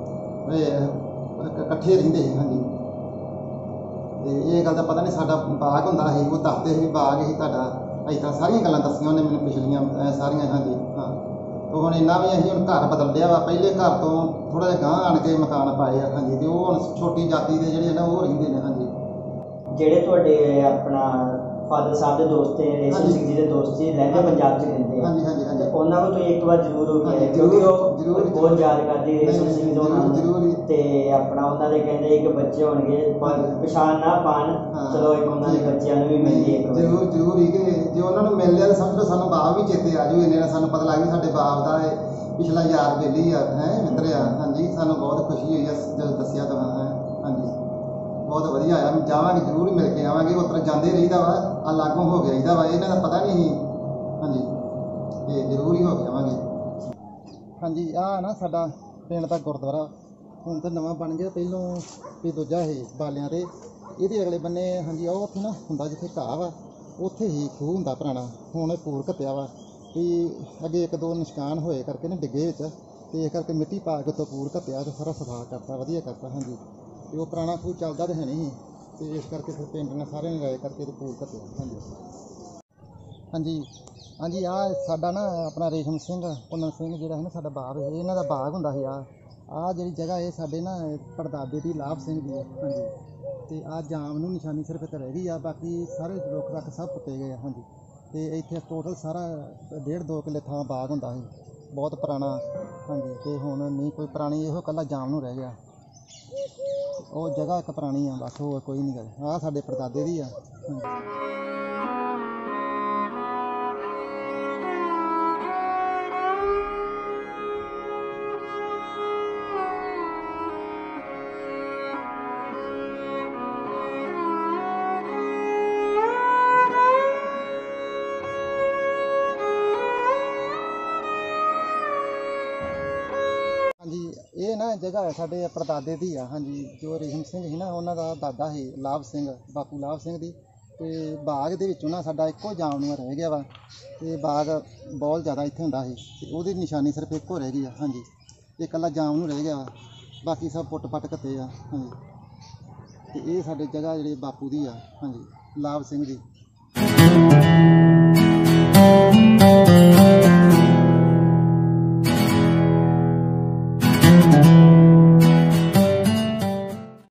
ਇਕੱਠੇ ਰਹਿੰਦੇ ਸੀ। ਹਾਂਜੀ ਤੇ ਇਹ ਗੱਲ ਦਾ ਪਤਾ ਨਹੀਂ। ਸਾਡਾ ਬਾਗ ਹੁੰਦਾ ਸੀ, ਉਹ ਦੱਸਦੇ ਸੀ ਬਾਗ ਸੀ ਤੁਹਾਡਾ। ਇੱਦਾਂ ਸਾਰੀਆਂ ਗੱਲਾਂ ਦੱਸੀਆਂ ਉਹਨੇ ਮੈਨੂੰ ਪਿਛਲੀਆਂ ਸਾਰੀਆਂ। ਹਾਂਜੀ ਹਾਂ। ਤੇ ਹੁਣ ਇੰਨਾ ਵੀ ਅਸੀਂ ਹੁਣ ਘਰ ਬਦਲ ਲਿਆ ਵਾ। ਪਹਿਲੇ ਘਰ ਤੋਂ ਥੋੜ੍ਹਾ ਜਿਹਾ ਗਾਂਹ ਆਣ ਕੇ ਮਕਾਨ ਪਾਏ ਆ। ਹਾਂਜੀ ਤੇ ਉਹ ਹੁਣ ਛੋਟੀ ਜਾਤੀ ਦੇ ਜਿਹੜੇ ਨਾ ਉਹ ਰਹਿੰਦੇ ਨੇ। ਹਾਂਜੀ
ਜਿਹੜੇ ਤੁਹਾਡੇ ਆਪਣਾ ਫਾਦਰ ਸਾਹਿਬ ਦੇ ਦੋਸਤ ਤੇ ਰੇਸ਼ਮ ਸਿੰਘ ਜੀ ਦੇ ਦੋਸਤ ਸੀ ਲਹਿੰਦੇ ਪੰਜਾਬ 'ਚ ਰਹਿੰਦੇ ਆ,
ਹਾਂਜੀ ਹਾਂਜੀ ਹਾਂਜੀ।
ਉਹਨਾਂ ਨੂੰ ਤੁਸੀਂ ਇੱਕ ਵਾਰ ਜ਼ਰੂਰ ਹੋ ਕੇ ਆਏ
ਜ਼ਰੂਰ,
ਕਿਉਂਕਿ ਉਹ
ਜ਼ਰੂਰ,
ਬਹੁਤ ਯਾਦ ਕਰਦੇ ਰੇਸ਼ਮ ਸਿੰਘ ਜੀ ਉਹਨਾਂ ਨੂੰ।
ਜ਼ਰੂਰ ਹੀ।
ਤੇ ਆਪਣਾ ਉਹਨਾਂ ਦੇ ਕਹਿੰਦੇ ਇੱਕ ਬੱਚੇ ਹੋਣਗੇ ਪਛਾਣ ਨਾ ਪਾਣ, ਚਲੋ ਇੱਕ ਉਹਨਾਂ ਦੇ ਬੱਚਿਆਂ ਨੂੰ ਵੀ ਮਿਲੀਏ ਇੱਕ ਵਾਰ।
ਜ਼ਰੂਰ ਜ਼ਰੂਰ ਹੀ ਕਿ ਜੇ ਉਹਨਾਂ ਨੂੰ ਮਿਲ ਲਿਆ ਤਾਂ ਸਮਝੋ ਸਾਨੂੰ ਬਾਪ ਵੀ ਚੇਤੇ ਆ ਜੂ। ਇੰਨੇ ਨਾਲ ਸਾਨੂੰ ਪਤਾ ਲੱਗ ਗਿਆ ਸਾਡੇ ਬਾਪ ਦਾ ਪਿਛਲਾ ਯਾਰ ਬੇਲੀ ਆ ਹੈ ਮਿੱਤਰ ਆ। ਹਾਂਜੀ ਸਾਨੂੰ ਬਹੁਤ ਖੁਸ਼ੀ ਹੋਈ ਆ ਜਦੋਂ ਦੱਸਿਆ ਤਾਂ ਹੈ। ਹਾਂਜੀ ਬਹੁਤ ਵਧੀਆ ਆਇਆ। ਜਾਵਾਂਗੇ ਜ਼ਰੂਰ ਹੀ ਮਿਲ ਕੇ ਆਵਾਂਗੇ। ਉਸ ਤਰ੍ਹਾਂ ਜਾਂਦੇ ਰਹੀਦਾ ਵਾ, ਆ ਲਾਗੋਂ ਹੋ ਗਿਆ ਰਹੀਦਾ ਵਾ, ਇਹਨਾਂ ਦਾ ਪਤਾ ਨਹੀਂ ਸੀ। ਹਾਂਜੀ ਤੇ ਜ਼ਰੂਰ ਹੀ ਹੋ ਕੇ ਆਵਾਂਗੇ। ਹਾਂਜੀ ਆਹ ਨਾ ਸਾਡਾ ਪਿੰਡ ਦਾ ਗੁਰਦੁਆਰਾ ਹੁਣ ਤਾਂ ਨਵਾਂ ਬਣ ਗਿਆ, ਪਹਿਲੋਂ ਵੀ ਦੂਜਾ ਇਹ ਬਾਲਿਆਂ ਤੇ ਇਹਦੇ ਅਗਲੇ ਬੰਨੇ। ਹਾਂਜੀ ਉਹ ਉੱਥੇ ਨਾ ਹੁੰਦਾ ਜਿੱਥੇ ਘਾਹ ਵਾ ਉੱਥੇ ਹੀ ਖੂਹ ਹੁੰਦਾ ਪੁਰਾਣਾ, ਹੁਣ ਇਹ ਪੂਰ ਘੱਤਿਆ ਵਾ ਵੀ ਅੱਗੇ ਇੱਕ ਦੋ ਨਿਸ਼ਕਾਨ ਹੋਏ ਕਰਕੇ ਨਾ ਡਿੱਗੇ ਵਿੱਚ, ਤੇ ਇਸ ਕਰਕੇ ਮਿੱਟੀ ਪਾ ਕੇ ਉੱਤੋਂ ਪੂਰ ਘੱਤਿਆ ਤੇ ਸਾਰਾ ਸਫਾ ਕਰਤਾ, ਵਧੀਆ ਕਰਤਾ। ਹਾਂਜੀ ਤੇ ਉਹ ਪੁਰਾਣਾ ਖੂਹ ਚੱਲਦਾ ਤਾਂ ਹੈ ਨਹੀਂ, ਤੇ ਇਸ ਕਰਕੇ ਫਿਰ ਪਿੰਡ ਨੇ ਸਾਰਿਆਂ ਨੇ ਰਾਏ ਕਰਕੇ ਤੇ ਪੂਰ ਘੱਤਿਆ। ਹਾਂਜੀ ਹਾਂਜੀ ਹਾਂਜੀ ਆਹ ਸਾਡਾ ਨਾ ਆਪਣਾ ਰੇਸ਼ਮ ਸਿੰਘ ਪੁੰਨਨ ਸਿੰਘ ਜਿਹੜਾ ਹੈ ਨਾ ਸਾਡਾ ਬਾਗ, ਇਹਨਾਂ ਦਾ ਬਾਗ ਹੁੰਦਾ ਸੀ। ਆਹ ਜਿਹੜੀ ਜਗ੍ਹਾ ਇਹ ਸਾਡੇ ਨਾ ਪੜਦਾਦੇ ਦੀ ਲਾਭ ਸਿੰਘ ਦੀ ਹੈ। ਹਾਂਜੀ ਤੇ ਆਹ ਜਾਮ ਨੂੰ ਨਿਸ਼ਾਨੀ ਸਿਰਫ ਇੱਕ ਰਹਿ ਗਈ ਆ, ਬਾਕੀ ਸਾਰੇ ਰੁੱਖ ਰੱਖ ਸਭ ਪੁੱਟੇ ਗਏ ਆ। ਹਾਂਜੀ ਤੇ ਇੱਥੇ ਟੋਟਲ ਸਾਰਾ 1.5-2 ਕਿੱਲੇ ਥਾਂ ਬਾਗ ਹੁੰਦਾ ਸੀ, ਬਹੁਤ ਪੁਰਾਣਾ। ਹਾਂਜੀ ਤੇ ਹੁਣ ਨਹੀਂ ਕੋਈ ਪੁਰਾਣੀ, ਇਹੋ ਇਕੱਲਾ ਜਾਮ ਨੂੰ ਰਹਿ ਗਿਆ। ਉਹ ਜਗ੍ਹਾ ਇੱਕ ਪੁਰਾਣੀ ਆ ਬਸ, ਹੋਰ ਕੋਈ ਨਹੀਂ ਗੱਲ। ਆਹ ਸਾਡੇ ਪੜਦਾਦੇ ਦੀ ਆ। ਹਾਂਜੀ ਇਹ ਨਾ ਜਗ੍ਹਾ ਸਾਡੇ ਪੜਦਾਦੇ ਦੀ ਆ। ਹਾਂਜੀ ਜੋ ਰੇਸ਼ਮ ਸਿੰਘ ਸੀ ਨਾ ਉਹਨਾਂ ਦਾ ਦਾਦਾ ਸੀ ਲਾਭ ਸਿੰਘ, ਬਾਪੂ ਲਾਭ ਸਿੰਘ ਦੀ। ਤੇ ਬਾਗ ਦੇ ਵਿੱਚੋਂ ਨਾ ਸਾਡਾ ਇੱਕੋ ਜਾਮਨੂਆ ਰਹਿ ਗਿਆ ਵਾ, ਤੇ ਬਾਗ ਬਹੁਤ ਜ਼ਿਆਦਾ ਇੱਥੇ ਹੁੰਦਾ ਸੀ, ਤੇ ਉਹਦੀ ਨਿਸ਼ਾਨੀ ਸਿਰਫ ਇੱਕੋ ਰਹਿ ਗਈ ਆ। ਹਾਂਜੀ ਇਹ ਇਕੱਲਾ ਜਾਮ ਨੂੰ ਰਹਿ ਗਿਆ ਵਾ, ਬਾਕੀ ਸਭ ਪੁੱਟ ਪੱਟ ਘੱਤੇ ਆ। ਹਾਂਜੀ ਤੇ ਇਹ ਸਾਡੇ ਜਗ੍ਹਾ ਜਿਹੜੀ ਬਾਪੂ ਦੀ ਆ। ਹਾਂਜੀ ਲਾਭ ਸਿੰਘ ਦੀ।